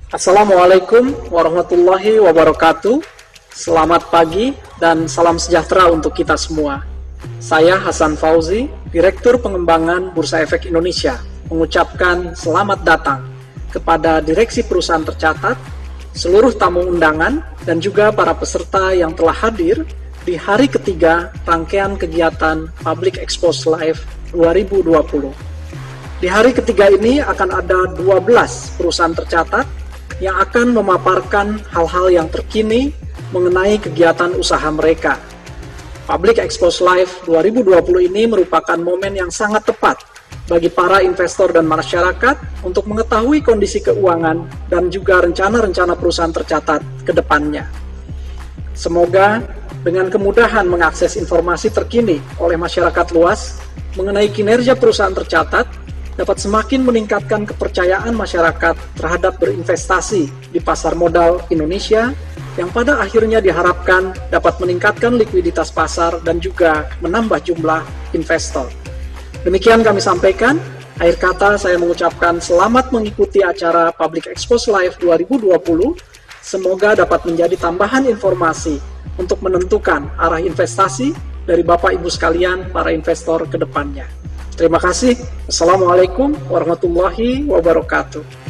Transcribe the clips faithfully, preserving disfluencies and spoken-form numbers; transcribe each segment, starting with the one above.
Assalamualaikum warahmatullahi wabarakatuh. Selamat pagi dan salam sejahtera untuk kita semua. Saya Hasan Fauzi, Direktur Pengembangan Bursa Efek Indonesia, mengucapkan selamat datang kepada Direksi Perusahaan Tercatat, seluruh tamu undangan, dan juga para peserta yang telah hadir di hari ketiga rangkaian kegiatan Public Expose Live dua ribu dua puluh. Di hari ketiga ini akan ada dua belas perusahaan tercatat yang akan memaparkan hal-hal yang terkini mengenai kegiatan usaha mereka. Public Expose Live dua ribu dua puluh ini merupakan momen yang sangat tepat bagi para investor dan masyarakat untuk mengetahui kondisi keuangan dan juga rencana-rencana perusahaan tercatat ke depannya. Semoga dengan kemudahan mengakses informasi terkini oleh masyarakat luas mengenai kinerja perusahaan tercatat dapat semakin meningkatkan kepercayaan masyarakat terhadap berinvestasi di pasar modal Indonesia yang pada akhirnya diharapkan dapat meningkatkan likuiditas pasar dan juga menambah jumlah investor. Demikian kami sampaikan. Akhir kata saya mengucapkan selamat mengikuti acara Public Expose Live dua ribu dua puluh. Semoga dapat menjadi tambahan informasi untuk menentukan arah investasi dari Bapak Ibu sekalian para investor ke depannya. Terima kasih. Assalamualaikum warahmatullahi wabarakatuh.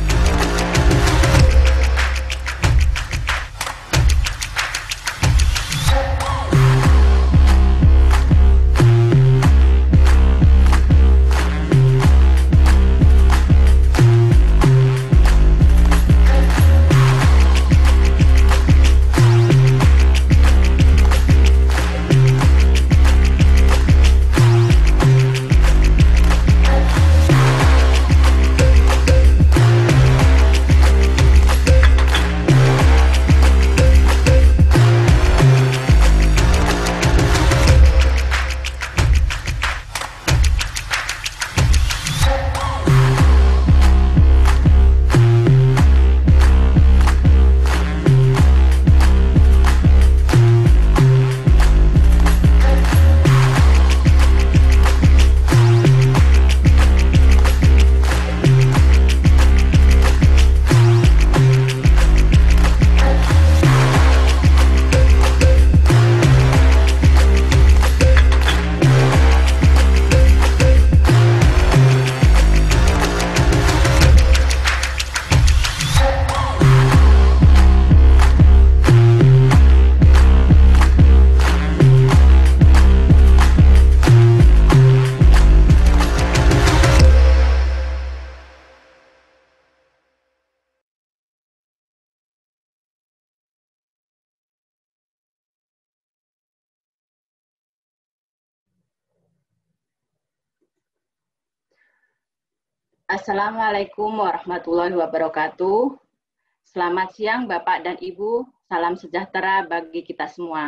Assalamualaikum warahmatullahi wabarakatuh. Selamat siang Bapak dan Ibu, salam sejahtera bagi kita semua.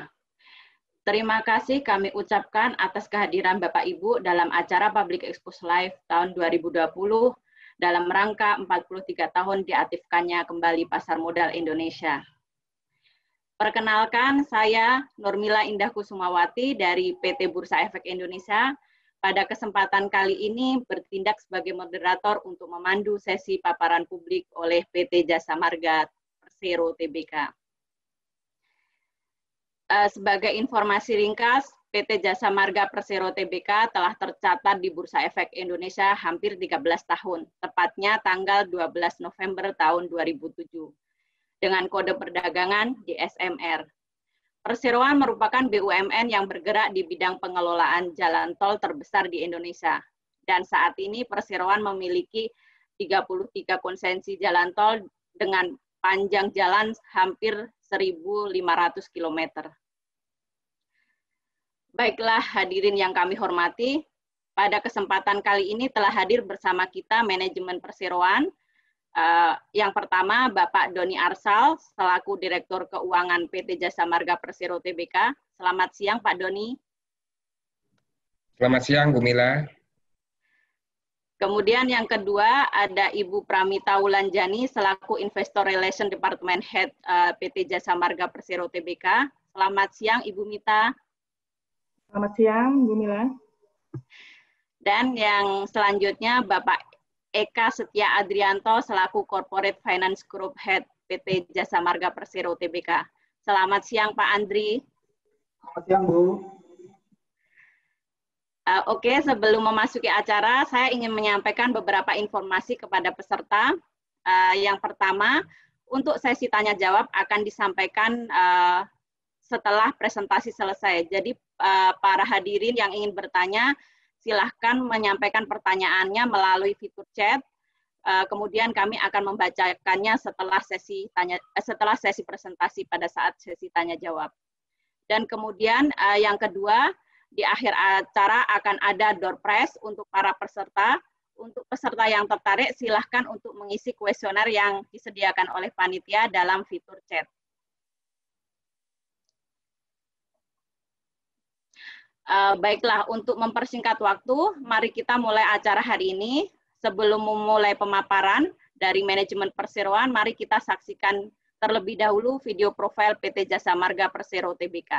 Terima kasih kami ucapkan atas kehadiran Bapak Ibu dalam acara Public Expose Live tahun dua ribu dua puluh dalam rangka empat puluh tiga tahun diaktifkannya kembali Pasar Modal Indonesia. Perkenalkan, saya Nurmila Indah Kusumawati dari P T Bursa Efek Indonesia. Pada kesempatan kali ini bertindak sebagai moderator untuk memandu sesi paparan publik oleh P T Jasa Marga Persero Tbk. Sebagai informasi ringkas, P T Jasa Marga Persero Tbk telah tercatat di Bursa Efek Indonesia hampir tiga belas tahun, tepatnya tanggal dua belas November tahun dua ribu tujuh, dengan kode perdagangan D S M R. Perseroan merupakan B U M N yang bergerak di bidang pengelolaan jalan tol terbesar di Indonesia. Dan saat ini Perseroan memiliki tiga puluh tiga konsensi jalan tol dengan panjang jalan hampir seribu lima ratus kilometer. Baiklah hadirin yang kami hormati, pada kesempatan kali ini telah hadir bersama kita manajemen Perseroan. Uh, yang pertama, Bapak Doni Arsal, selaku Direktur Keuangan P T Jasa Marga Persero Tbk. Selamat siang, Pak Doni. Selamat siang, Bu Mila. Kemudian yang kedua, ada Ibu Pramita Wulanjani, selaku Investor Relation Department Head uh, P T Jasa Marga Persero Tbk. Selamat siang, Ibu Mita. Selamat siang, Bu Mila. Dan yang selanjutnya, Bapak Eka Setia Adrianto selaku Corporate Finance Group Head P T Jasa Marga Persero T B K. Selamat siang Pak Andri. Selamat siang Bu. Uh, Oke, okay, sebelum memasuki acara, saya ingin menyampaikan beberapa informasi kepada peserta. Uh, yang pertama, untuk sesi tanya jawab akan disampaikan uh, setelah presentasi selesai. Jadi uh, para hadirin yang ingin bertanya, silahkan menyampaikan pertanyaannya melalui fitur chat. Uh, kemudian kami akan membacakannya setelah sesi tanya, uh, setelah sesi presentasi pada saat sesi tanya jawab. Dan kemudian uh, yang kedua, di akhir acara akan ada door prize untuk para peserta. Untuk peserta yang tertarik, silahkan untuk mengisi kuesioner yang disediakan oleh panitia dalam fitur chat. Uh, baiklah, untuk mempersingkat waktu, mari kita mulai acara hari ini. Sebelum memulai pemaparan dari manajemen perseroan, mari kita saksikan terlebih dahulu video profil P T Jasa Marga Persero T B K.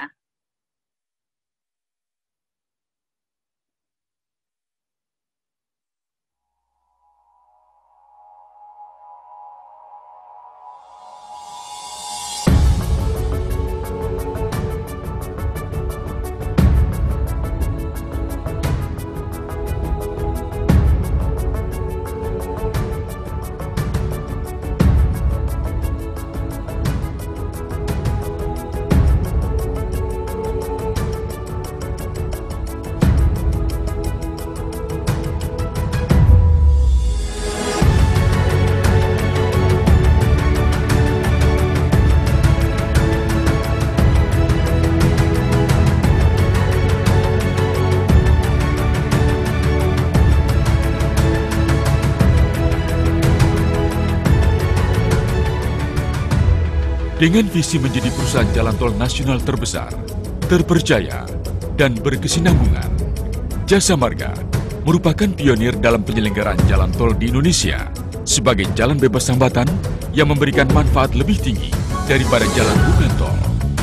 Dengan visi menjadi perusahaan jalan tol nasional terbesar, terpercaya, dan berkesinambungan, Jasa Marga merupakan pionir dalam penyelenggaraan jalan tol di Indonesia sebagai jalan bebas hambatan yang memberikan manfaat lebih tinggi daripada jalan bukan tol.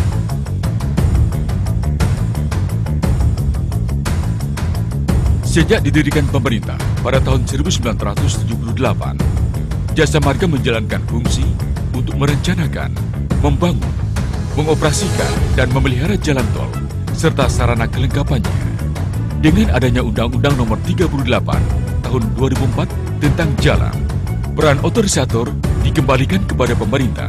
Sejak didirikan pemerintah pada tahun seribu sembilan ratus tujuh puluh delapan, Jasa Marga menjalankan fungsi untuk merencanakan, membangun, mengoperasikan, dan memelihara jalan tol, serta sarana kelengkapannya. Dengan adanya Undang-Undang Nomor tiga puluh delapan Tahun dua ribu empat tentang jalan, peran otorisator dikembalikan kepada pemerintah.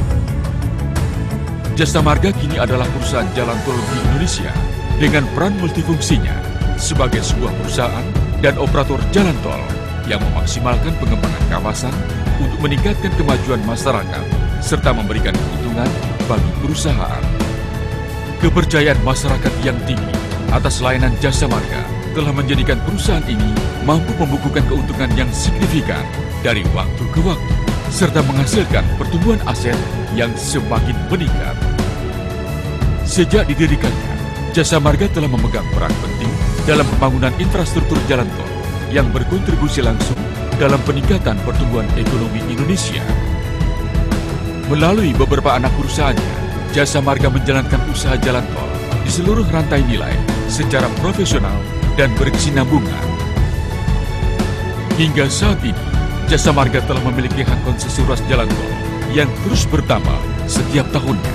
Jasa Marga kini adalah perusahaan jalan tol di Indonesia dengan peran multifungsinya sebagai sebuah perusahaan dan operator jalan tol yang memaksimalkan pengembangan kawasan untuk meningkatkan kemajuan masyarakat serta memberikan keuntungan bagi perusahaan. Kepercayaan masyarakat yang tinggi atas layanan Jasa Marga telah menjadikan perusahaan ini mampu membukukan keuntungan yang signifikan dari waktu ke waktu, serta menghasilkan pertumbuhan aset yang semakin meningkat. Sejak didirikannya, Jasa Marga telah memegang peran penting dalam pembangunan infrastruktur jalan tol yang berkontribusi langsung dalam peningkatan pertumbuhan ekonomi Indonesia. Melalui beberapa anak perusahaannya, Jasa Marga menjalankan usaha jalan tol di seluruh rantai nilai secara profesional dan berkesinambungan. Hingga saat ini, Jasa Marga telah memiliki hak konsesi ruas jalan tol yang terus bertambah setiap tahunnya.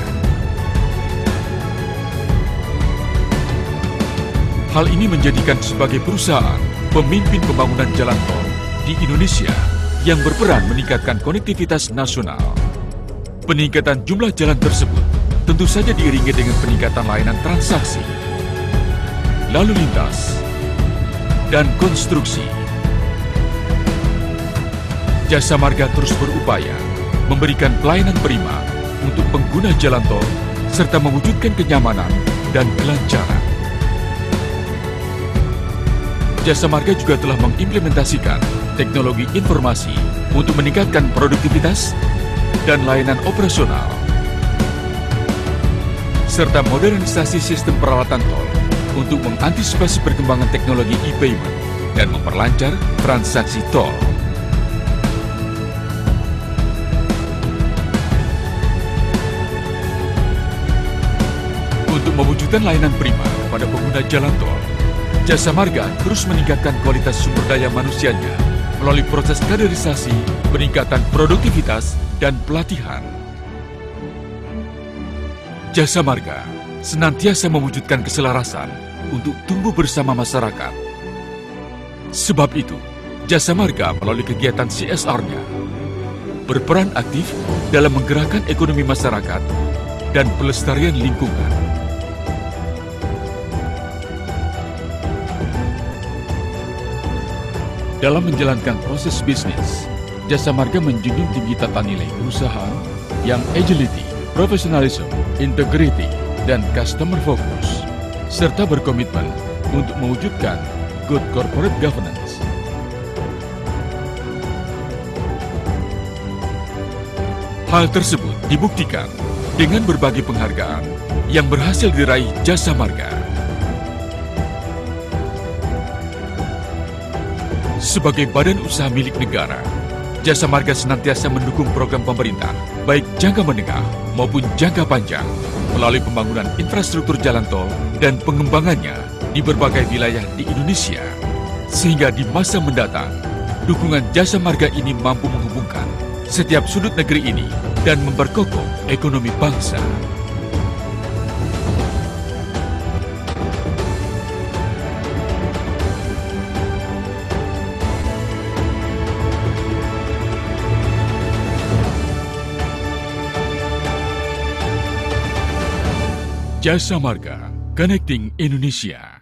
Hal ini menjadikan sebagai perusahaan pemimpin pembangunan jalan tol di Indonesia yang berperan meningkatkan konektivitas nasional. Peningkatan jumlah jalan tersebut tentu saja diiringi dengan peningkatan layanan transaksi, lalu lintas, dan konstruksi. Jasa Marga terus berupaya memberikan pelayanan prima untuk pengguna jalan tol serta mewujudkan kenyamanan dan kelancaran. Jasa Marga juga telah mengimplementasikan teknologi informasi untuk meningkatkan produktivitas dan layanan operasional, serta modernisasi sistem peralatan tol untuk mengantisipasi perkembangan teknologi e-payment dan memperlancar transaksi tol. Untuk mewujudkan layanan prima kepada pengguna jalan tol, Jasa Marga terus meningkatkan kualitas sumber daya manusianya melalui proses kaderisasi, peningkatan produktivitas, dan pelatihan. Jasa Marga senantiasa mewujudkan keselarasan untuk tumbuh bersama masyarakat. Sebab itu, Jasa Marga melalui kegiatan C S R-nya berperan aktif dalam menggerakkan ekonomi masyarakat dan pelestarian lingkungan. Dalam menjalankan proses bisnis, Jasa Marga menjunjung tinggi tata nilai perusahaan yang agility, professionalism, integrity, dan customer focus, serta berkomitmen untuk mewujudkan good corporate governance. Hal tersebut dibuktikan dengan berbagai penghargaan yang berhasil diraih Jasa Marga. Sebagai badan usaha milik negara, Jasa Marga senantiasa mendukung program pemerintah, baik jangka menengah maupun jangka panjang, melalui pembangunan infrastruktur jalan tol dan pengembangannya di berbagai wilayah di Indonesia. Sehingga di masa mendatang, dukungan Jasa Marga ini mampu menghubungkan setiap sudut negeri ini dan memperkokoh ekonomi bangsa. Jasa Marga, Connecting Indonesia.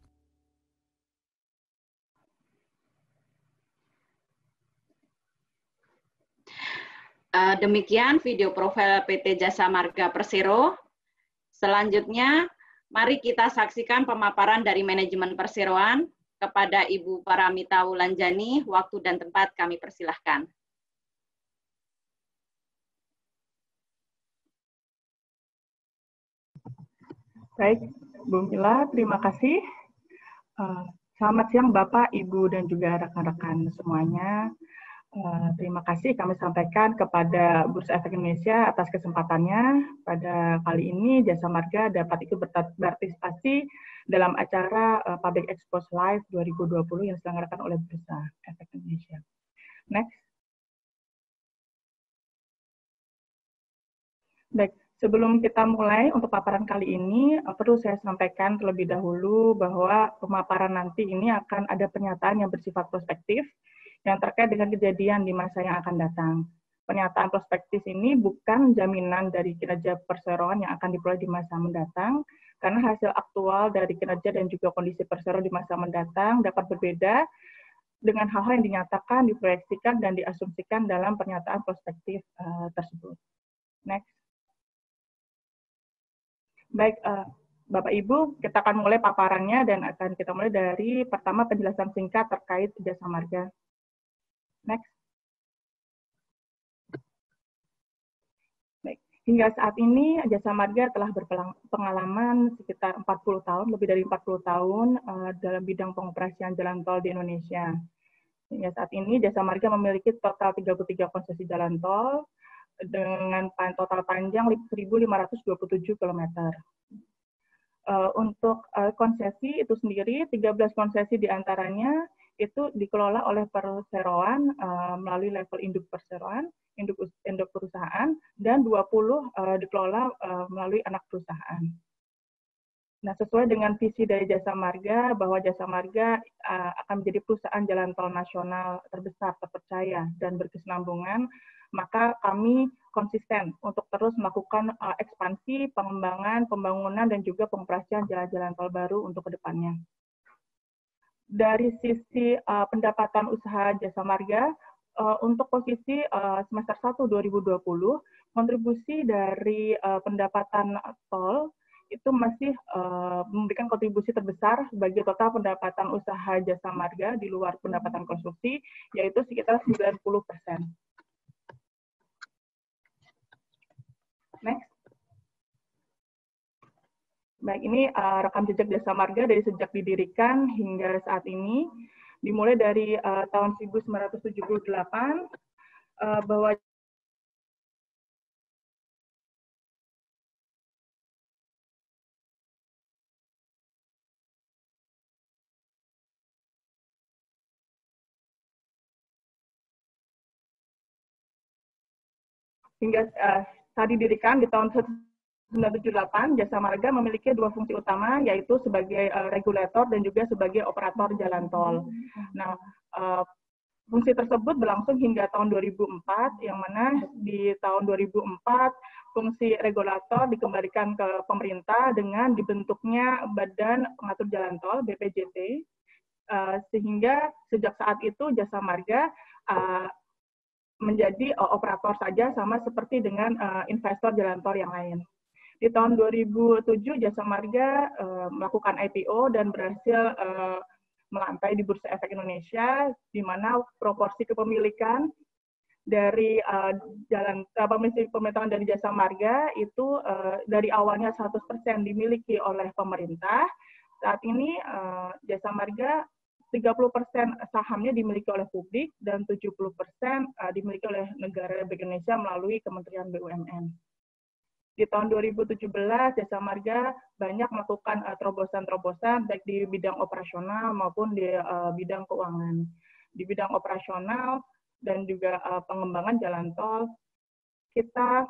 Uh, demikian video profil P T Jasa Marga Persero. Selanjutnya, mari kita saksikan pemaparan dari manajemen perseroan kepada Ibu Paramita Wulanjani. Waktu dan tempat kami persilahkan. Baik, Bu Mila, terima kasih. Uh, selamat siang Bapak, Ibu, dan juga rekan-rekan semuanya. Uh, terima kasih kami sampaikan kepada Bursa Efek Indonesia atas kesempatannya. Pada kali ini Jasa Marga dapat ikut berpartisipasi dalam acara uh, Public Expose Live dua ribu dua puluh yang diselenggarakan oleh Bursa Efek Indonesia. Next. Baik. Sebelum kita mulai untuk paparan kali ini, perlu saya sampaikan terlebih dahulu bahwa pemaparan nanti ini akan ada pernyataan yang bersifat prospektif yang terkait dengan kejadian di masa yang akan datang. Pernyataan prospektif ini bukan jaminan dari kinerja perseroan yang akan diperoleh di masa mendatang, karena hasil aktual dari kinerja dan juga kondisi perseroan di masa mendatang dapat berbeda dengan hal-hal yang dinyatakan, diproyeksikan, dan diasumsikan dalam pernyataan prospektif uh, tersebut. Next. Baik, uh, Bapak Ibu, kita akan mulai paparannya dan akan kita mulai dari pertama penjelasan singkat terkait Jasa Marga. Next. Baik, hingga saat ini Jasa Marga telah berpengalaman sekitar empat puluh tahun, lebih dari empat puluh tahun uh, dalam bidang pengoperasian jalan tol di Indonesia. Hingga saat ini Jasa Marga memiliki total tiga puluh tiga konsesi jalan tol dengan total panjang seribu lima ratus dua puluh tujuh kilometer. Uh, untuk uh, konsesi itu sendiri, tiga belas konsesi diantaranya itu dikelola oleh perseroan uh, melalui level induk perseroan, induk, induk perusahaan, dan dua puluh uh, dikelola uh, melalui anak perusahaan. Nah, sesuai dengan visi dari Jasa Marga, bahwa Jasa Marga uh, akan menjadi perusahaan jalan tol nasional terbesar, terpercaya, dan berkesinambungan, maka kami konsisten untuk terus melakukan uh, ekspansi, pengembangan, pembangunan, dan juga pengoperasian jalan-jalan tol baru untuk kedepannya. Dari sisi uh, pendapatan usaha Jasa Marga, uh, untuk posisi uh, semester satu dua ribu dua puluh, kontribusi dari uh, pendapatan tol itu masih uh, memberikan kontribusi terbesar bagi total pendapatan usaha Jasa Marga di luar pendapatan konstruksi, yaitu sekitar sembilan puluh persen. Next. Baik, ini uh, rekam jejak Jasa Marga dari sejak didirikan hingga saat ini, dimulai dari uh, tahun seribu sembilan ratus tujuh puluh delapan, uh, bahwa Hingga uh, saat didirikan di tahun seribu sembilan ratus tujuh puluh delapan, Jasa Marga memiliki dua fungsi utama, yaitu sebagai uh, regulator dan juga sebagai operator jalan tol. Nah, uh, fungsi tersebut berlangsung hingga tahun dua ribu empat, yang mana di tahun dua ribu empat fungsi regulator dikembalikan ke pemerintah dengan dibentuknya Badan Pengatur Jalan Tol (B P J T), uh, sehingga sejak saat itu Jasa Marga uh, menjadi uh, operator saja sama seperti dengan uh, investor jalan tol yang lain. Di tahun dua ribu tujuh, Jasa Marga uh, melakukan I P O dan berhasil uh, melantai di Bursa Efek Indonesia, di mana proporsi kepemilikan dari uh, jalan uh, pemerintahan dari Jasa Marga itu uh, dari awalnya seratus persen dimiliki oleh pemerintah. Saat ini uh, Jasa Marga tiga puluh persen sahamnya dimiliki oleh publik dan tujuh puluh persen uh, dimiliki oleh negara Republik Indonesia melalui Kementerian B U M N. Di tahun dua ribu tujuh belas, Jasa Marga banyak melakukan terobosan-terobosan uh, baik di bidang operasional maupun di uh, bidang keuangan. Di bidang operasional dan juga uh, pengembangan jalan tol, kita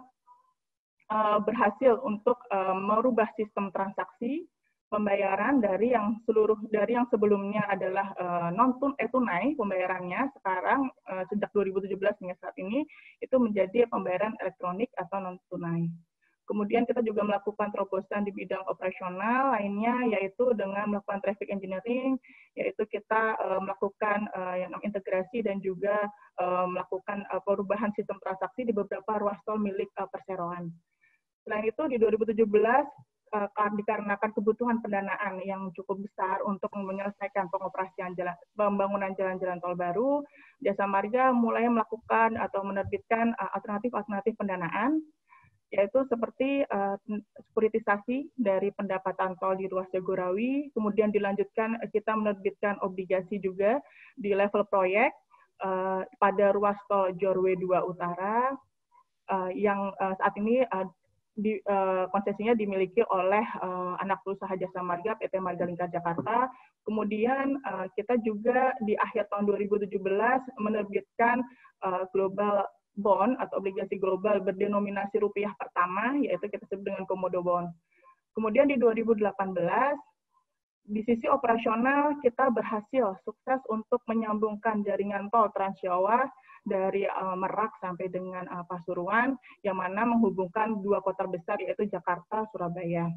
uh, berhasil untuk uh, merubah sistem transaksi pembayaran dari yang seluruh dari yang sebelumnya adalah uh, non tunai pembayarannya, sekarang uh, sejak dua ribu tujuh belas hingga saat ini itu menjadi pembayaran elektronik atau non tunai. Kemudian kita juga melakukan terobosan di bidang operasional lainnya, yaitu dengan melakukan traffic engineering, yaitu kita uh, melakukan uh, yang integrasi dan juga uh, melakukan uh, perubahan sistem transaksi di beberapa ruas tol milik uh, perseroan. Selain itu, di dua ribu tujuh belas, uh, dikarenakan kebutuhan pendanaan yang cukup besar untuk menyelesaikan pengoperasian jalan, pembangunan jalan-jalan tol baru, Jasa Marga mulai melakukan atau menerbitkan alternatif-alternatif uh, pendanaan, yaitu seperti uh, sekuritisasi dari pendapatan tol di ruas Jagorawi, kemudian dilanjutkan kita menerbitkan obligasi juga di level proyek uh, pada ruas tol Jorwe dua Utara, uh, yang uh, saat ini uh, di, uh, konsesinya dimiliki oleh uh, anak usaha Jasa Marga, P T Marga Lingkar Jakarta. Kemudian uh, kita juga di akhir tahun dua ribu tujuh belas menerbitkan uh, global bond atau obligasi global berdenominasi rupiah pertama, yaitu kita sebut dengan Komodo Bond. Kemudian di dua ribu delapan belas, di sisi operasional kita berhasil sukses untuk menyambungkan jaringan tol Trans Jawa dari uh, Merak sampai dengan uh, Pasuruan, yang mana menghubungkan dua kota besar yaitu Jakarta, Surabaya.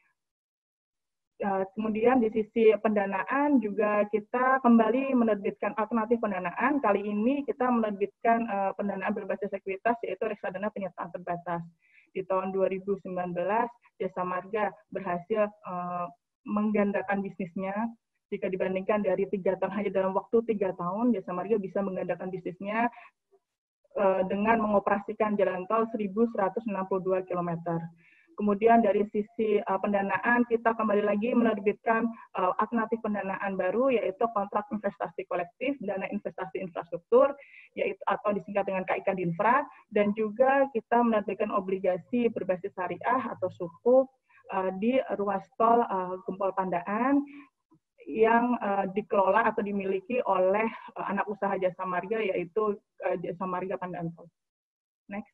Kemudian di sisi pendanaan juga kita kembali menerbitkan alternatif pendanaan. Kali ini kita menerbitkan uh, pendanaan berbasis ekuitas, yaitu reksadana penyertaan terbatas. Di tahun dua ribu sembilan belas, Jasa Marga berhasil uh, menggandakan bisnisnya. Jika dibandingkan dari tiga tahun, hanya dalam waktu tiga tahun, Jasa Marga bisa menggandakan bisnisnya uh, dengan mengoperasikan jalan tol seribu seratus enam puluh dua kilometer. Kemudian dari sisi uh, pendanaan, kita kembali lagi menerbitkan uh, alternatif pendanaan baru, yaitu kontrak investasi kolektif, dana investasi infrastruktur, yaitu atau disingkat dengan K I K Dinfra, dan juga kita menerbitkan obligasi berbasis syariah atau sukuk uh, di ruas tol uh, Gempol Pandaan, yang uh, dikelola atau dimiliki oleh uh, anak usaha Jasa Marga, yaitu uh, Jasa Marga Pandaan Tol. Next.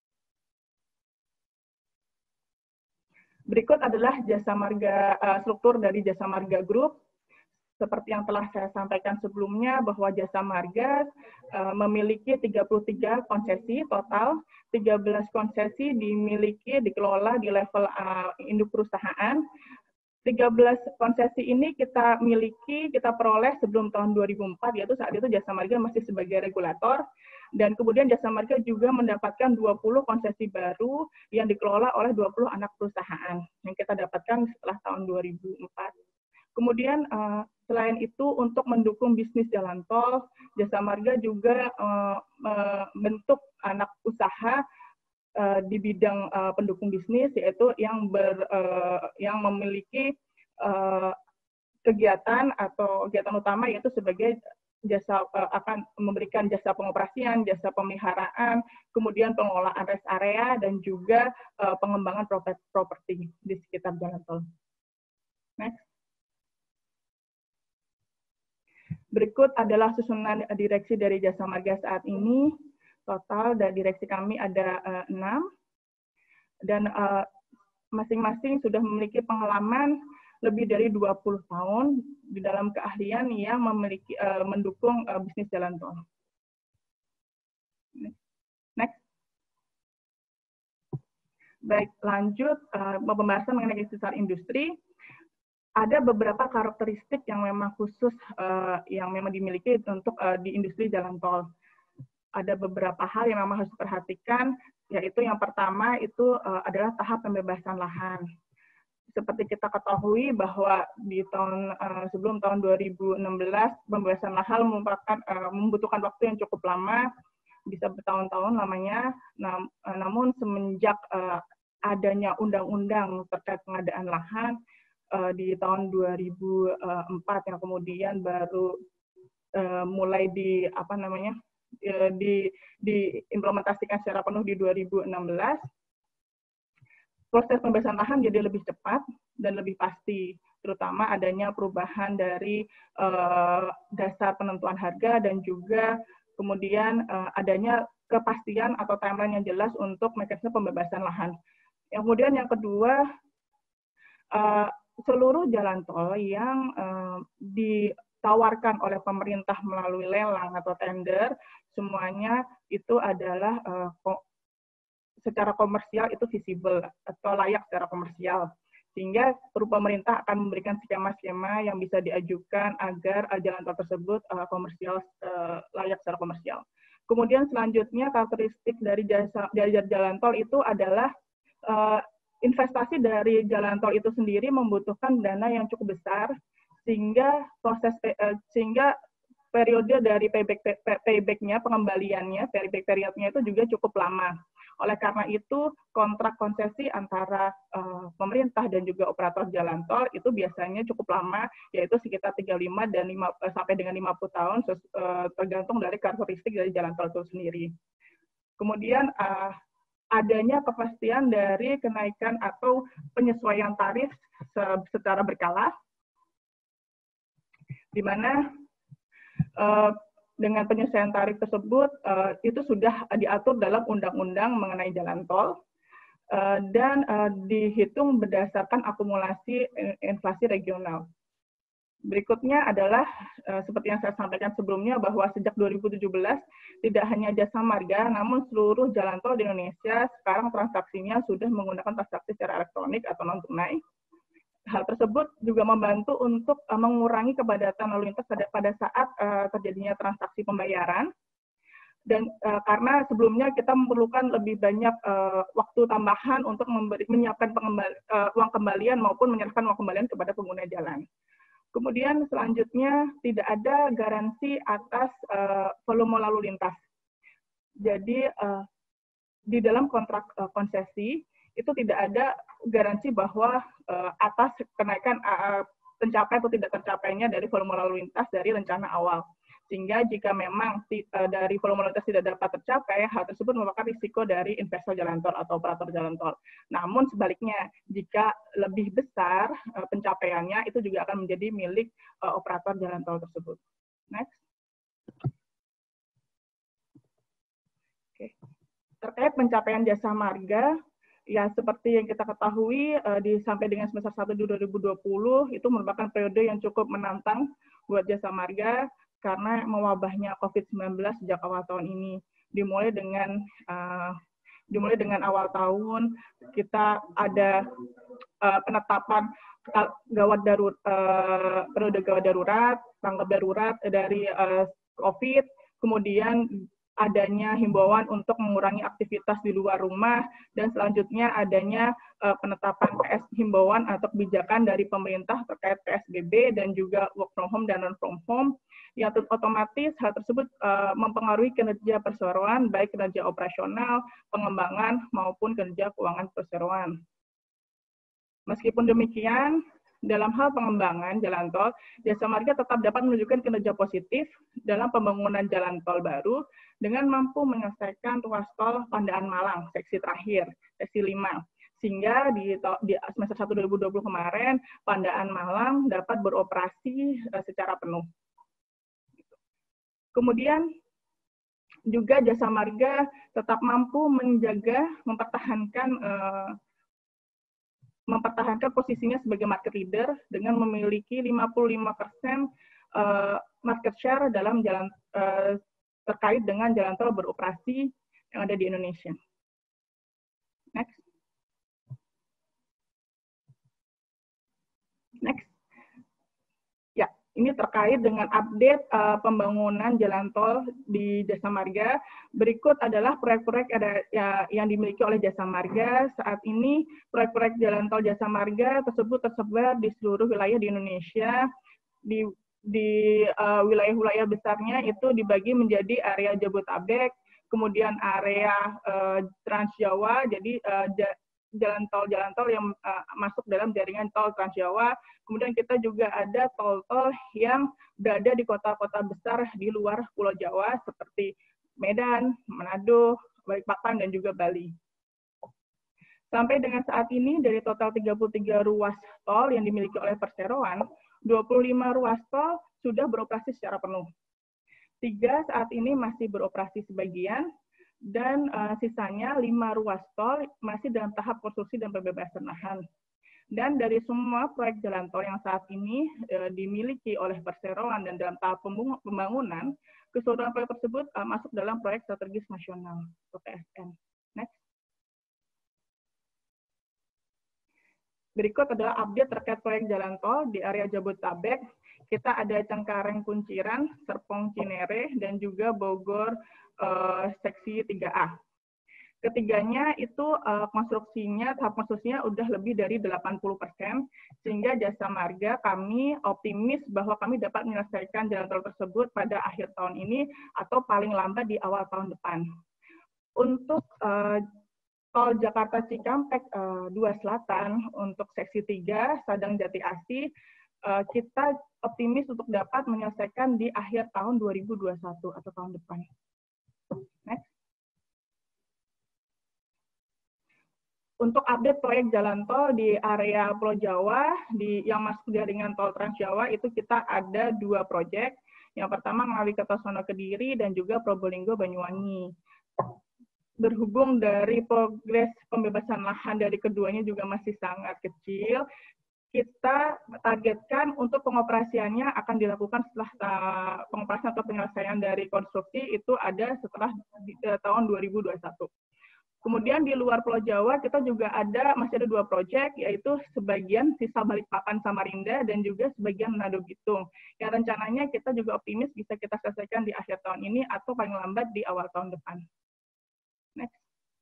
Berikut adalah Jasa Marga, uh, struktur dari Jasa Marga Group. Seperti yang telah saya sampaikan sebelumnya, bahwa Jasa Marga uh, memiliki tiga puluh tiga konsesi total, tiga belas konsesi dimiliki, dikelola di level uh, induk perusahaan. tiga belas konsesi ini kita miliki, kita peroleh sebelum tahun dua ribu empat, yaitu saat itu Jasa Marga masih sebagai regulator. Dan kemudian Jasa Marga juga mendapatkan dua puluh konsesi baru yang dikelola oleh dua puluh anak perusahaan yang kita dapatkan setelah tahun dua ribu empat. Kemudian uh, selain itu, untuk mendukung bisnis jalan tol, Jasa Marga juga uh, membentuk anak usaha uh, di bidang uh, pendukung bisnis, yaitu yang ber, uh, yang memiliki uh, kegiatan atau kegiatan utama, yaitu sebagai jasa uh, akan memberikan jasa pengoperasian, jasa pemeliharaan, kemudian pengelolaan rest area, dan juga uh, pengembangan properti di sekitar jalan tol. Next. Berikut adalah susunan direksi dari Jasa Marga saat ini. Total dari direksi kami ada uh, enam, dan masing-masing uh, sudah memiliki pengalaman lebih dari dua puluh tahun di dalam keahlian yang memiliki uh, mendukung uh, bisnis jalan tol. Next. Baik, lanjut uh, pembahasan mengenai sekitar industri. Ada beberapa karakteristik yang memang khusus uh, yang memang dimiliki untuk uh, di industri jalan tol. Ada beberapa hal yang memang harus diperhatikan, yaitu yang pertama itu uh, adalah tahap pembebasan lahan. Seperti kita ketahui bahwa di tahun uh, sebelum tahun dua ribu enam belas pembebasan lahan merupakan uh, membutuhkan waktu yang cukup lama, bisa bertahun-tahun lamanya. Nam, uh, namun semenjak uh, adanya undang-undang terkait pengadaan lahan uh, di tahun dua ribu empat yang kemudian baru uh, mulai di apa namanya di diimplementasikan secara penuh di dua ribu enam belas, proses pembebasan lahan jadi lebih cepat dan lebih pasti, terutama adanya perubahan dari uh, dasar penentuan harga dan juga kemudian uh, adanya kepastian atau timeline yang jelas untuk mekanisme pembebasan lahan. Yang kemudian yang kedua, uh, seluruh jalan tol yang uh, di tawarkan oleh pemerintah melalui lelang atau tender, semuanya itu adalah uh, ko secara komersial itu visible atau layak secara komersial. Sehingga pemerintah akan memberikan skema-skema yang bisa diajukan agar uh, jalan tol tersebut uh, komersial uh, layak secara komersial. Kemudian selanjutnya karakteristik dari jasa dari jalan tol itu adalah uh, investasi dari jalan tol itu sendiri membutuhkan dana yang cukup besar, sehingga proses sehingga periode dari payback payback-nya, pengembaliannya, payback periodnya itu juga cukup lama. Oleh karena itu, kontrak konsesi antara uh, pemerintah dan juga operator jalan tol itu biasanya cukup lama, yaitu sekitar tiga puluh lima dan lima sampai dengan lima puluh tahun, uh, tergantung dari karakteristik dari jalan tol itu sendiri. Kemudian uh, adanya kepastian dari kenaikan atau penyesuaian tarif secara berkala, di mana uh, dengan penyesuaian tarif tersebut uh, itu sudah diatur dalam undang-undang mengenai jalan tol uh, dan uh, dihitung berdasarkan akumulasi inflasi regional. Berikutnya adalah uh, seperti yang saya sampaikan sebelumnya bahwa sejak dua ribu tujuh belas tidak hanya Jasa Marga, namun seluruh jalan tol di Indonesia sekarang transaksinya sudah menggunakan transaksi secara elektronik atau non tunai. Hal tersebut juga membantu untuk uh, mengurangi kepadatan lalu lintas pada, pada saat uh, terjadinya transaksi pembayaran. Dan uh, karena sebelumnya kita memerlukan lebih banyak uh, waktu tambahan untuk memberi, menyiapkan pengembali, uh, uang kembalian maupun menyerahkan uang kembalian kepada pengguna jalan. Kemudian selanjutnya tidak ada garansi atas uh, volume lalu lintas. Jadi uh, di dalam kontrak uh, konsesi itu tidak ada garansi bahwa uh, atas kenaikan uh, tercapai atau tidak tercapainya dari volume lalu lintas dari rencana awal. Sehingga jika memang uh, dari volume lalu lintas tidak dapat tercapai, hal tersebut merupakan risiko dari investor jalan tol atau operator jalan tol. Namun sebaliknya, jika lebih besar uh, pencapaiannya, itu juga akan menjadi milik uh, operator jalan tol tersebut. Next. Oke. Terkait pencapaian Jasa Marga, ya seperti yang kita ketahui, uh, di sampai dengan semester satu dua ribu dua puluh, itu merupakan periode yang cukup menantang buat Jasa Marga, karena mewabahnya COVID sembilan belas sejak awal tahun ini. Dimulai dengan uh, dimulai dengan awal tahun kita ada uh, penetapan gawat darurat, uh, periode gawat darurat, tanggap darurat dari uh, COVID, kemudian adanya himbauan untuk mengurangi aktivitas di luar rumah, dan selanjutnya adanya uh, penetapan P S himbauan atau kebijakan dari pemerintah terkait P S B B dan juga work from home dan non from home, yang otomatis hal tersebut uh, mempengaruhi kinerja perseroan, baik kinerja operasional, pengembangan, maupun kinerja keuangan perseroan. Meskipun demikian, dalam hal pengembangan jalan tol, Jasa Marga tetap dapat menunjukkan kinerja positif dalam pembangunan jalan tol baru dengan mampu menyelesaikan ruas tol Pandaan Malang, seksi terakhir, seksi lima. Sehingga di, di semester satu dua ribu dua puluh kemarin, Pandaan Malang dapat beroperasi uh, secara penuh. Kemudian, juga Jasa Marga tetap mampu menjaga, mempertahankan uh, mempertahankan posisinya sebagai market leader dengan memiliki lima puluh lima persen uh, market share dalam jalan uh, terkait dengan jalan tol beroperasi yang ada di Indonesia. Next. Next. Ya, ini terkait dengan update uh, pembangunan jalan tol di Jasa Marga. Berikut adalah proyek-proyek ada ya, yang dimiliki oleh Jasa Marga. Saat ini proyek-proyek jalan tol Jasa Marga tersebut tersebar di seluruh wilayah di Indonesia. Di di uh, wilayah-wilayah besarnya itu dibagi menjadi area Jabodetabek, kemudian area uh, Trans Jawa, jadi uh, jalan tol-jalan tol yang uh, masuk dalam jaringan tol Trans Jawa. Kemudian kita juga ada tol-tol yang berada di kota-kota besar di luar Pulau Jawa seperti Medan, Manado, Balikpapan, dan juga Bali. Sampai dengan saat ini dari total tiga puluh tiga ruas tol yang dimiliki oleh perseroan, dua puluh lima ruas tol sudah beroperasi secara penuh. Tiga saat ini masih beroperasi sebagian, dan uh, sisanya lima ruas tol masih dalam tahap konstruksi dan pembebasan lahan. Dan dari semua proyek jalan tol yang saat ini uh, dimiliki oleh perseroan dan dalam tahap pembangunan, keseluruhan proyek tersebut uh, masuk dalam proyek strategis nasional atau P S N. Next. Berikut adalah update terkait proyek jalan tol di area Jabodetabek. Kita ada Cengkareng Kunciran, Serpong Cinere, dan juga Bogor uh, seksi tiga A. Ketiganya itu uh, konstruksinya, tahap konstruksinya udah lebih dari delapan puluh persen, sehingga Jasa Marga kami optimis bahwa kami dapat menyelesaikan jalan tol tersebut pada akhir tahun ini atau paling lambat di awal tahun depan. Untuk uh, tol Jakarta Cikampek uh, dua Selatan untuk seksi tiga Sadang Jati Asih, uh, kita optimis untuk dapat menyelesaikan di akhir tahun dua ribu dua puluh satu atau tahun depan. Next. Untuk update proyek jalan tol di area Pulau Jawa di yang masuk jaringan tol Trans Jawa itu kita ada dua proyek. Yang pertama melalui Kertosono Kediri dan juga Probolinggo Banyuwangi. Berhubung dari progres pembebasan lahan dari keduanya juga masih sangat kecil, kita targetkan untuk pengoperasiannya akan dilakukan setelah uh, pengoperasian atau penyelesaian dari konstruksi itu ada setelah di, uh, tahun dua ribu dua puluh satu. Kemudian di luar Pulau Jawa kita juga ada masih ada dua proyek, yaitu sebagian sisa Balikpapan Samarinda dan juga sebagian Manado Bitung. Yang rencananya kita juga optimis bisa kita selesaikan di akhir tahun ini atau paling lambat di awal tahun depan. Next.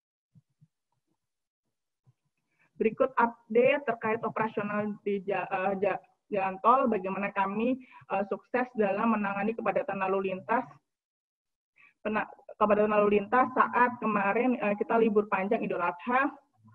Berikut update terkait operasional di uh, jalan tol, bagaimana kami uh, sukses dalam menangani kepadatan lalu lintas. Pena kepadatan lalu lintas saat kemarin uh, kita libur panjang Idul Adha.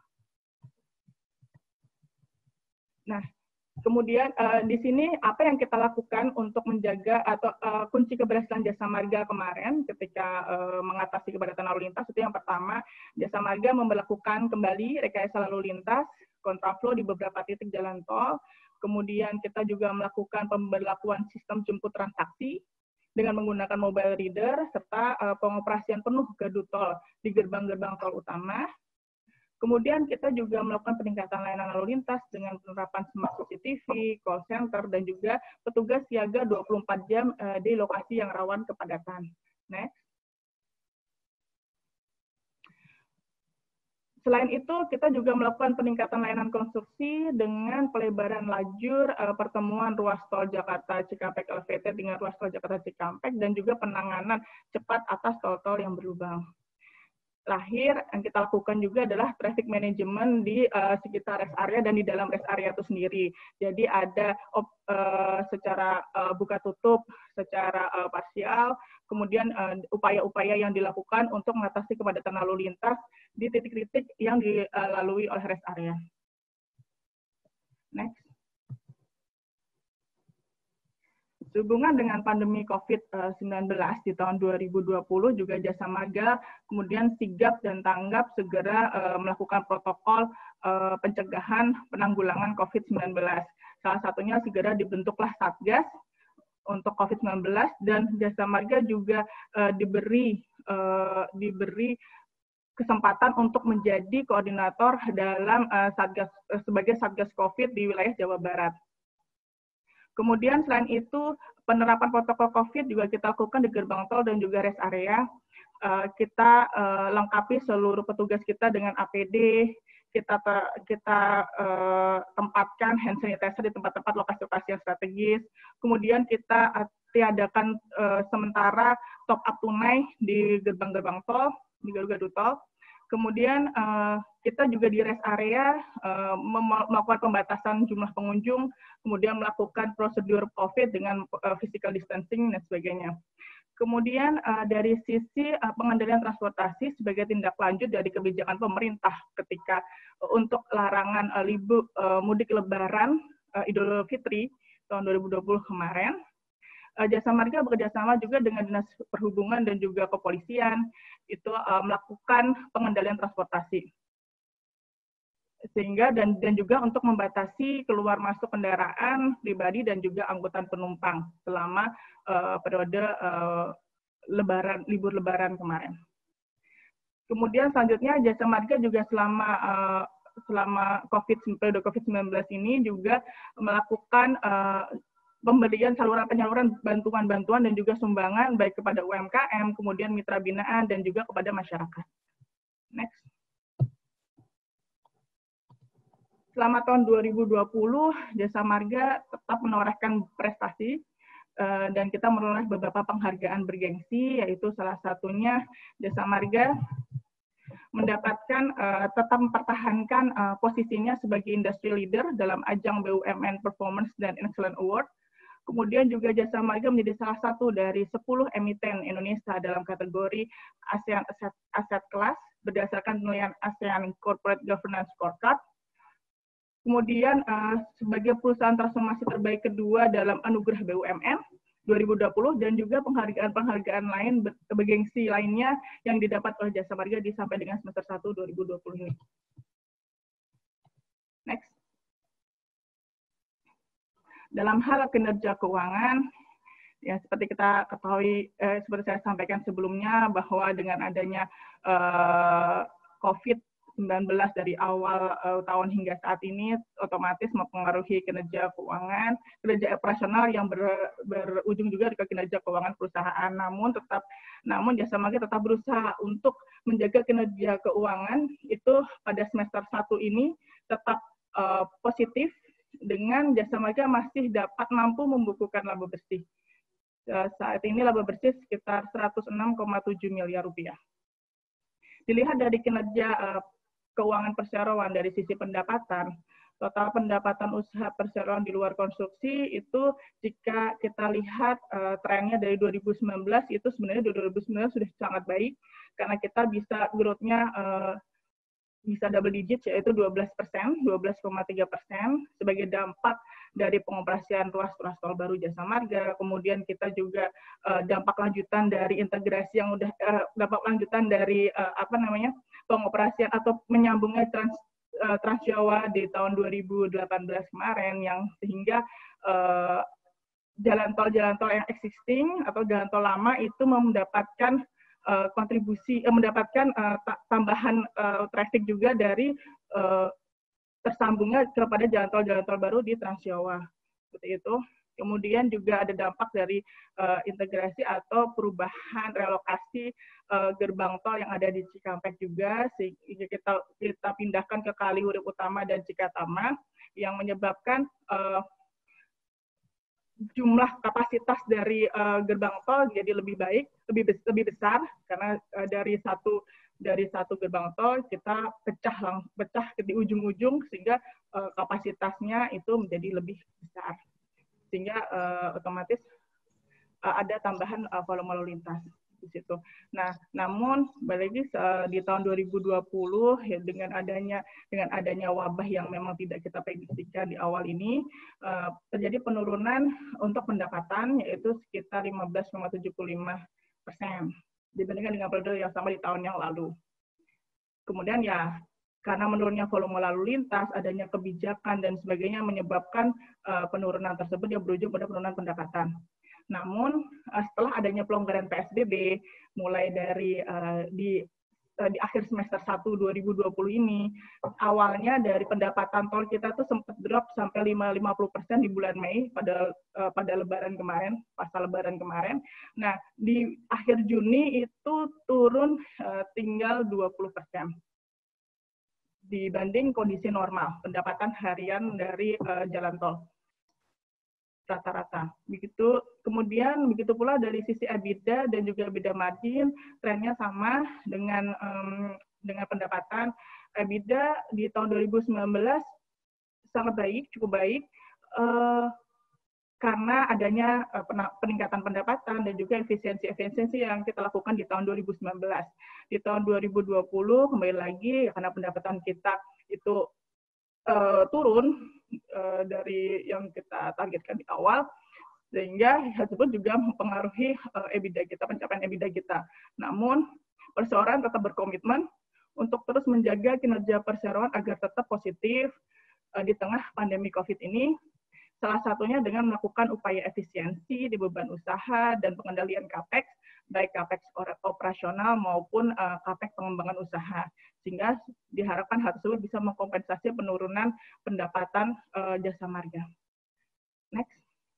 Nah, kemudian uh, di sini apa yang kita lakukan untuk menjaga atau uh, kunci keberhasilan Jasa Marga kemarin ketika uh, mengatasi kepadatan lalu lintas itu yang pertama, Jasa Marga memberlakukan kembali rekayasa lalu lintas kontraflow di beberapa titik jalan tol. Kemudian kita juga melakukan pemberlakuan sistem jemput transaksi dengan menggunakan mobile reader serta uh, pengoperasian penuh gardu tol di gerbang-gerbang tol utama. Kemudian kita juga melakukan peningkatan layanan lalu lintas dengan penerapan smart C C T V, call center, dan juga petugas siaga dua puluh empat jam uh, di lokasi yang rawan kepadatan. Next. Selain itu, kita juga melakukan peningkatan layanan konstruksi dengan pelebaran lajur uh, pertemuan ruas tol Jakarta Cikampek Elevated dengan ruas tol Jakarta Cikampek dan juga penanganan cepat atas tol-tol yang berlubang. Terakhir, yang kita lakukan juga adalah traffic management di uh, sekitar rest area dan di dalam rest area itu sendiri. Jadi ada uh, secara uh, buka tutup, secara uh, parsial, kemudian upaya-upaya uh, yang dilakukan untuk mengatasi kepadatan lalu lintas di titik-titik yang dilalui oleh rest area. Next. Sehubungan dengan pandemi COVID sembilan belas di tahun dua ribu dua puluh, juga Jasa Marga kemudian sigap dan tanggap segera uh, melakukan protokol uh, pencegahan penanggulangan COVID sembilan belas. Salah satunya segera dibentuklah Satgas untuk COVID sembilan belas dan Jasa Marga juga uh, diberi uh, diberi kesempatan untuk menjadi koordinator dalam uh, satgas uh, sebagai satgas COVID di wilayah Jawa Barat. Kemudian selain itu penerapan protokol COVID juga kita lakukan di gerbang tol dan juga rest area. Uh, kita uh, lengkapi seluruh petugas kita dengan A P D. Kita te, kita uh, tempatkan hand sanitizer di tempat-tempat lokasi-lokasi yang strategis. Kemudian kita uh, tiadakan uh, sementara top up tunai di gerbang-gerbang tol, di gardu tol. Kemudian uh, kita juga di rest area uh, melakukan pembatasan jumlah pengunjung, kemudian melakukan prosedur COVID dengan uh, physical distancing dan sebagainya. Kemudian uh, dari sisi uh, pengendalian transportasi sebagai tindak lanjut dari kebijakan pemerintah ketika uh, untuk larangan uh, libur uh, mudik Lebaran uh, Idul Fitri tahun dua ribu dua puluh kemarin, uh, Jasa Marga bekerjasama juga dengan Dinas Perhubungan dan juga kepolisian itu uh, melakukan pengendalian transportasi. Sehingga dan dan juga untuk membatasi keluar masuk kendaraan pribadi dan juga angkutan penumpang selama uh, periode uh, lebaran libur lebaran kemarin. Kemudian selanjutnya Jasa Marga juga selama uh, selama COVID periode COVID sembilan belas ini juga melakukan uh, pemberian saluran penyaluran bantuan-bantuan dan juga sumbangan baik kepada U M K M, kemudian mitra binaan dan juga kepada masyarakat. Next. Selama tahun dua ribu dua puluh, Jasa Marga tetap menorehkan prestasi uh, dan kita memperoleh beberapa penghargaan bergengsi, yaitu salah satunya Jasa Marga mendapatkan uh, tetap mempertahankan uh, posisinya sebagai industry leader dalam ajang B U M N Performance dan Excellence Award. Kemudian juga Jasa Marga menjadi salah satu dari sepuluh emiten Indonesia dalam kategori ASEAN Asset, Asset Class berdasarkan penilaian ASEAN Corporate Governance Scorecard. Kemudian uh, sebagai perusahaan transformasi terbaik kedua dalam anugerah B U M N dua ribu dua puluh dan juga penghargaan-penghargaan lain bergengsi lainnya yang didapat oleh Jasa Marga di sampai dengan semester satu dua ribu dua puluh ini. Next. Dalam hal kinerja keuangan, ya seperti kita ketahui, eh, seperti saya sampaikan sebelumnya bahwa dengan adanya eh, COVID sembilan belas dari awal uh, tahun hingga saat ini otomatis mempengaruhi kinerja keuangan, kinerja operasional yang ber, berujung juga ke kinerja keuangan perusahaan. Namun tetap, namun Jasa Marga tetap berusaha untuk menjaga kinerja keuangan itu pada semester satu ini tetap uh, positif dengan Jasa Marga masih dapat mampu membukukan laba bersih. Uh, saat ini laba bersih sekitar seratus enam koma tujuh miliar rupiah. Dilihat dari kinerja uh, keuangan perseroan dari sisi pendapatan, total pendapatan usaha perseroan di luar konstruksi itu jika kita lihat uh, trennya dari dua ribu sembilan belas itu sebenarnya dua ribu sembilan belas sudah sangat baik karena kita bisa growth-nya uh, bisa double digit yaitu dua belas persen, dua belas koma tiga persen sebagai dampak dari pengoperasian ruas-ruas tol baru Jasa Marga. Kemudian kita juga uh, dampak lanjutan dari integrasi yang udah uh, dampak lanjutan dari uh, apa namanya pengoperasian atau menyambungnya trans uh, Trans Jawa di tahun dua ribu delapan belas kemarin yang sehingga uh, jalan tol jalan tol yang existing atau jalan tol lama itu mendapatkan uh, kontribusi uh, mendapatkan uh, tambahan uh, traffic juga dari uh, tersambungnya kepada jalan tol-jalan tol baru di Trans Jawa. Seperti itu. Kemudian juga ada dampak dari uh, integrasi atau perubahan relokasi uh, gerbang tol yang ada di Cikampek juga, sehingga kita kita pindahkan ke Kaliurip Utama dan Cikatama, yang menyebabkan uh, jumlah kapasitas dari uh, gerbang tol jadi lebih baik, lebih lebih besar karena uh, dari satu dari satu gerbang tol kita pecah lang pecah di ujung-ujung sehingga uh, kapasitasnya itu menjadi lebih besar sehingga uh, otomatis uh, ada tambahan uh, volume lalu lintas di situ. Nah, namun balik lagi uh, di tahun dua ribu dua puluh ya, dengan adanya dengan adanya wabah yang memang tidak kita prediksikan di awal ini uh, terjadi penurunan untuk pendapatan yaitu sekitar lima belas koma tujuh lima persen. Dibandingkan dengan periode yang sama di tahun yang lalu. Kemudian ya, karena menurunnya volume lalu lintas, adanya kebijakan dan sebagainya menyebabkan uh, penurunan tersebut yang berujung pada penurunan pendapatan. Namun setelah adanya pelonggaran P S B B, mulai dari uh, di di akhir semester satu dua ribu dua puluh ini, awalnya dari pendapatan tol kita tuh sempat drop sampai lima puluh persen di bulan Mei pada uh, pada lebaran kemarin, pasca lebaran kemarin. Nah, di akhir Juni itu turun uh, tinggal dua puluh persen dibanding kondisi normal pendapatan harian dari uh, jalan tol rata-rata. Begitu, kemudian begitu pula dari sisi EBITDA dan juga EBITDA margin, trennya sama dengan um, dengan pendapatan. EBITDA di tahun dua ribu sembilan belas sangat baik, cukup baik, uh, karena adanya uh, peningkatan pendapatan dan juga efisiensi-efisiensi yang kita lakukan di tahun dua ribu sembilan belas. Di tahun dua ribu dua puluh, kembali lagi, karena pendapatan kita itu uh, turun, Uh, dari yang kita targetkan di awal, sehingga hal tersebut juga mempengaruhi uh, EBITDA kita, pencapaian EBITDA kita. Namun, perseroan tetap berkomitmen untuk terus menjaga kinerja perseroan agar tetap positif uh, di tengah pandemi COVID ini, salah satunya dengan melakukan upaya efisiensi di beban usaha dan pengendalian capex, baik capex operasional maupun uh, capex pengembangan usaha, sehingga diharapkan hal tersebut bisa mengkompensasi penurunan pendapatan uh, jasa marga. Next.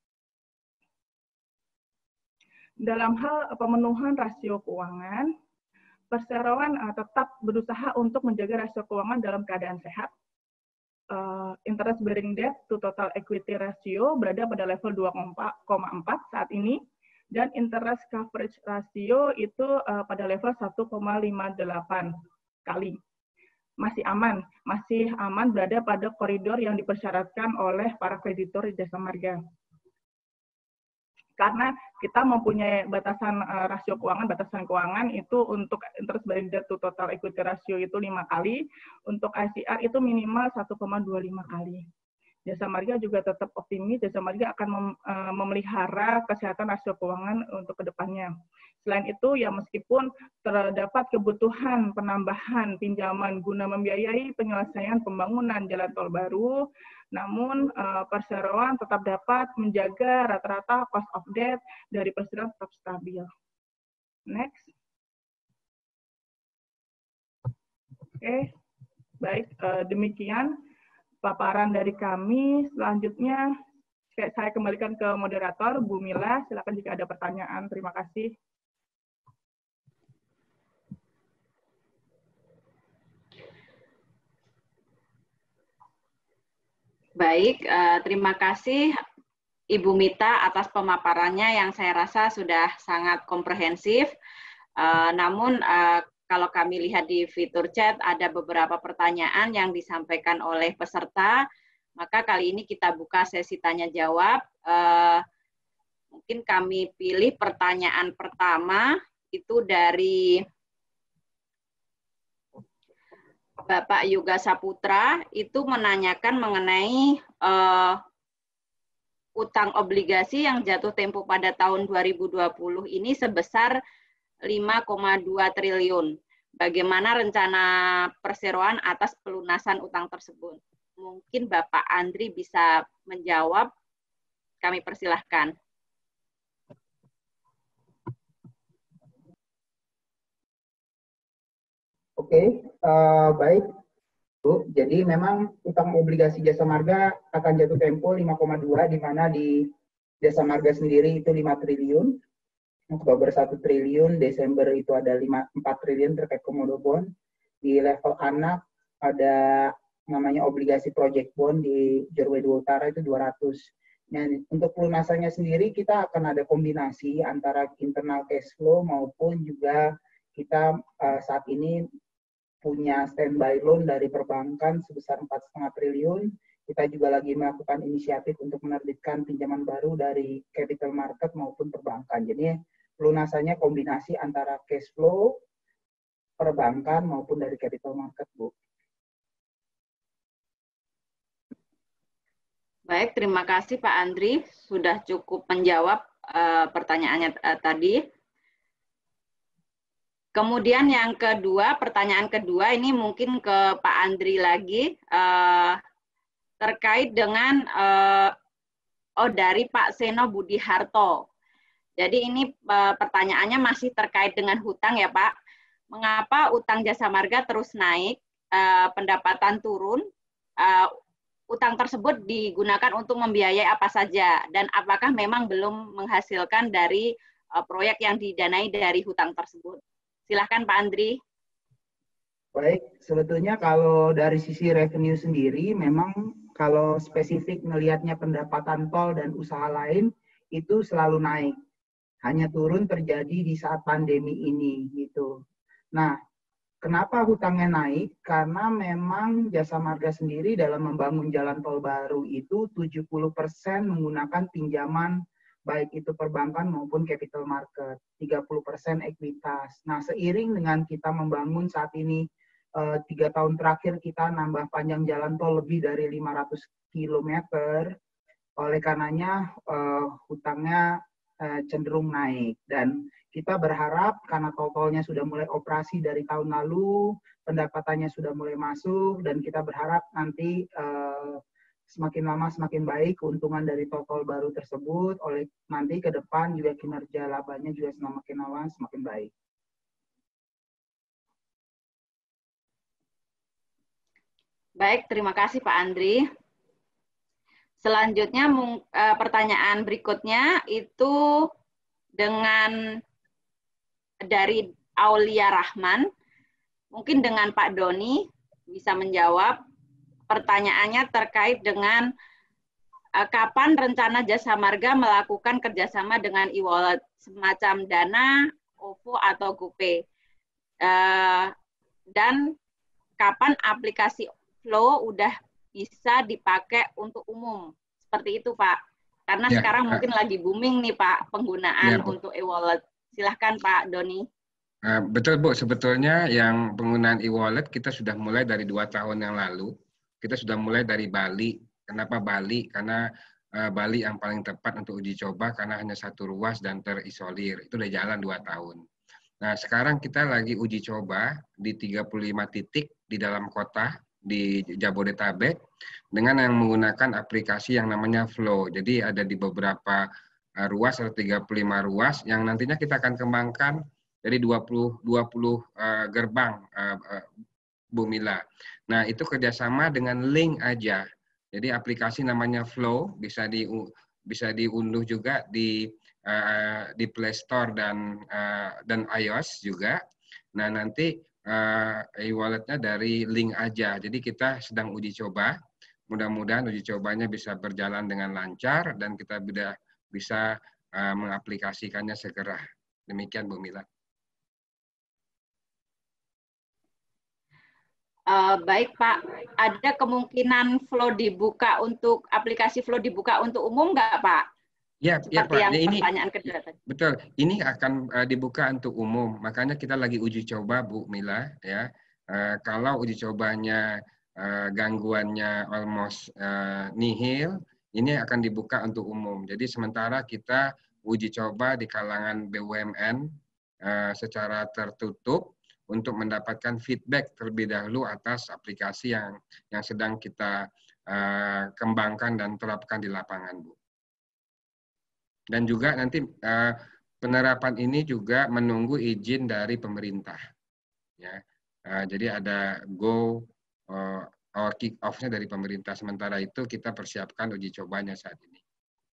Dalam hal pemenuhan rasio keuangan, perseroan uh, tetap berusaha untuk menjaga rasio keuangan dalam keadaan sehat. Uh, interest bearing debt to total equity ratio berada pada level dua koma empat saat ini, dan interest coverage ratio itu uh, pada level satu koma lima delapan kali. Masih aman, masih aman berada pada koridor yang dipersyaratkan oleh para kreditor jasa marga. Karena kita mempunyai batasan uh, rasio keuangan, batasan keuangan itu untuk interest bearing debt to total equity ratio itu lima kali, untuk I C R itu minimal satu koma dua lima kali. Jasa marga juga tetap optimis, jasa marga akan mem, uh, memelihara kesehatan rasio keuangan untuk kedepannya. Selain itu, ya meskipun terdapat kebutuhan penambahan pinjaman guna membiayai penyelesaian pembangunan jalan tol baru, namun uh, perseroan tetap dapat menjaga rata-rata cost of debt dari perseroan tetap stabil. Next. Oke, okay. Baik, uh, demikian paparan dari kami. Selanjutnya saya kembalikan ke moderator, Bu Mila. Silakan jika ada pertanyaan. Terima kasih. Baik, uh, terima kasih Ibu Mita atas pemaparannya yang saya rasa sudah sangat komprehensif. Uh, namun uh, kalau kami lihat di fitur chat ada beberapa pertanyaan yang disampaikan oleh peserta, maka kali ini kita buka sesi tanya jawab. Uh, mungkin kami pilih pertanyaan pertama itu dari Bapak Yuga Saputra, itu menanyakan mengenai uh, utang obligasi yang jatuh tempo pada tahun dua ribu dua puluh ini sebesar lima koma dua triliun. Bagaimana rencana perseroan atas pelunasan utang tersebut? Mungkin Bapak Andri bisa menjawab. Kami persilahkan. Oke, uh, baik, Bu. Jadi memang utang obligasi jasa marga akan jatuh tempo lima koma dua, di mana di jasa marga sendiri itu lima triliun, Oktober satu triliun, Desember itu ada empat triliun terkait komodo bond. Di level anak ada namanya obligasi project bond di Jorwe dua Utara itu dua ratus. Nah, untuk pelunasannya sendiri kita akan ada kombinasi antara internal cash flow maupun juga kita uh, saat ini punya standby loan dari perbankan sebesar empat koma lima triliun. Kita juga lagi melakukan inisiatif untuk menerbitkan pinjaman baru dari capital market maupun perbankan. Jadi pelunasannya kombinasi antara cash flow, perbankan maupun dari capital market, Bu. Baik, terima kasih Pak Andri. Sudah cukup menjawab uh, pertanyaannya uh, tadi. Kemudian yang kedua, pertanyaan kedua ini mungkin ke Pak Andri lagi, uh, terkait dengan, uh, oh dari Pak Seno Budi Harto. Jadi ini uh, pertanyaannya masih terkait dengan hutang ya Pak. Mengapa utang Jasa Marga terus naik, uh, pendapatan turun, uh, utang tersebut digunakan untuk membiayai apa saja, dan apakah memang belum menghasilkan dari uh, proyek yang didanai dari hutang tersebut? Silahkan Pak Andri. Baik, sebetulnya kalau dari sisi revenue sendiri, memang kalau spesifik melihatnya pendapatan tol dan usaha lain, itu selalu naik. Hanya turun terjadi di saat pandemi ini, gitu. Nah, kenapa hutangnya naik? Karena memang Jasa Marga sendiri dalam membangun jalan tol baru itu tujuh puluh persen menggunakan pinjaman, baik itu perbankan maupun capital market, tiga puluh persen ekuitas. Nah, seiring dengan kita membangun saat ini, tiga tahun terakhir kita nambah panjang jalan tol lebih dari lima ratus kilometer, oleh karenanya uh, hutangnya uh, cenderung naik. Dan kita berharap karena tol-tolnya sudah mulai operasi dari tahun lalu, pendapatannya sudah mulai masuk, dan kita berharap nanti uh, semakin lama semakin baik keuntungan dari tol-tol baru tersebut, oleh nanti ke depan juga kinerja labanya juga semakin lama semakin baik. Baik, terima kasih Pak Andri. Selanjutnya pertanyaan berikutnya itu dengan dari Aulia Rahman. Mungkin dengan Pak Doni bisa menjawab. Pertanyaannya terkait dengan uh, kapan rencana Jasa Marga melakukan kerjasama dengan e-wallet semacam Dana, O V O atau GoPay. Uh, dan kapan aplikasi Flow udah bisa dipakai untuk umum, seperti itu Pak. Karena ya, sekarang uh, mungkin lagi booming nih Pak penggunaan ya, untuk e-wallet. Silahkan Pak Doni. Uh, betul Bu, sebetulnya yang penggunaan e-wallet kita sudah mulai dari dua tahun yang lalu. Kita sudah mulai dari Bali. Kenapa Bali? Karena uh, Bali yang paling tepat untuk uji coba karena hanya satu ruas dan terisolir. Itu udah jalan dua tahun. Nah sekarang kita lagi uji coba di tiga puluh lima titik di dalam kota di Jabodetabek dengan yang menggunakan aplikasi yang namanya Flow. Jadi ada di beberapa uh, ruas, ada tiga puluh lima ruas yang nantinya kita akan kembangkan dari dua puluh uh, gerbang, uh, uh, Bu Mila. Nah itu kerjasama dengan link aja. Jadi aplikasi namanya Flow bisa di bisa diunduh juga di uh, di Play Store dan uh, dan iOS juga. Nah nanti Uh, e-walletnya dari link aja. Jadi kita sedang uji coba. Mudah-mudahan uji cobanya bisa berjalan dengan lancar dan kita bisa bisa uh, mengaplikasikannya segera. Demikian Bu Mila. Uh, baik Pak, ada kemungkinan Flow dibuka untuk aplikasi Flow dibuka untuk umum nggak Pak? Ya, ya Pak. Yang ini pertanyaan kedua tadi. Betul. Ini akan uh, dibuka untuk umum. Makanya kita lagi uji coba, Bu Mila. Ya, uh, kalau uji cobanya uh, gangguannya almost uh, nihil, ini akan dibuka untuk umum. Jadi sementara kita uji coba di kalangan B U M N uh, secara tertutup untuk mendapatkan feedback terlebih dahulu atas aplikasi yang yang sedang kita uh, kembangkan dan terapkan di lapangan, Bu. Dan juga nanti uh, penerapan ini juga menunggu izin dari pemerintah. Ya, uh, jadi ada go uh, or kick off-nya dari pemerintah. Sementara itu kita persiapkan uji cobanya saat ini.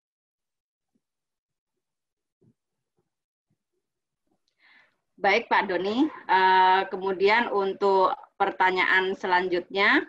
Baik Pak Doni. Uh, kemudian untuk pertanyaan selanjutnya.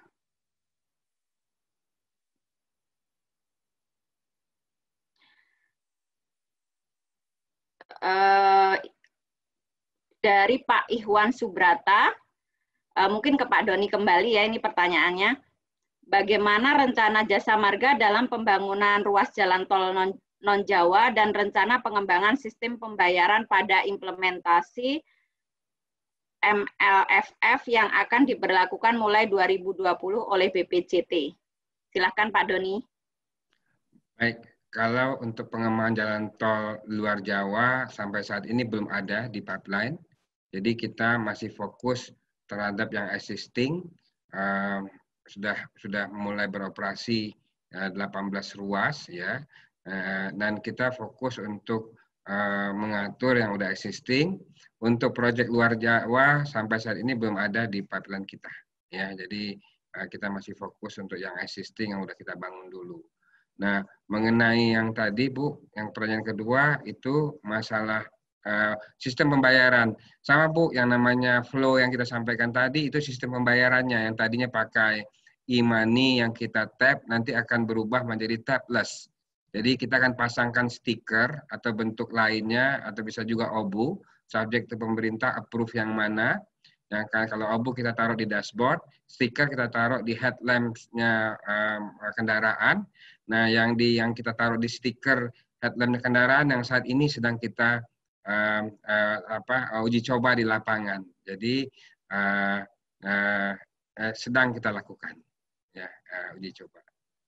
Uh, dari Pak Ihwan Subrata, uh, mungkin ke Pak Doni kembali ya, ini pertanyaannya. Bagaimana rencana Jasa Marga dalam pembangunan ruas jalan tol non, non Jawa dan rencana pengembangan sistem pembayaran pada implementasi M L F F yang akan diberlakukan mulai dua ribu dua puluh oleh B P J T? Silakan Pak Doni. Baik. Kalau untuk pengembangan jalan tol luar Jawa sampai saat ini belum ada di pipeline. Jadi kita masih fokus terhadap yang existing. Uh, sudah sudah mulai beroperasi uh, delapan belas ruas ya. Uh, dan kita fokus untuk uh, mengatur yang udah existing. Untuk proyek luar Jawa sampai saat ini belum ada di pipeline kita. Ya, jadi uh, kita masih fokus untuk yang existing yang udah kita bangun dulu. Nah, mengenai yang tadi Bu, yang pertanyaan kedua itu masalah uh, sistem pembayaran. Sama Bu, yang namanya flow yang kita sampaikan tadi itu sistem pembayarannya yang tadinya pakai e-money yang kita tap nanti akan berubah menjadi tabless. Jadi kita akan pasangkan stiker atau bentuk lainnya atau bisa juga obu, subjek ke pemerintah approve yang mana. Yang kan kalau obu kita taruh di dashboard, stiker kita taruh di headlamps-nya um, kendaraan. Nah, yang di yang kita taruh di stiker headlamp kendaraan yang saat ini sedang kita um, uh, apa uji coba di lapangan. Jadi uh, uh, uh, sedang kita lakukan ya uh, uji coba.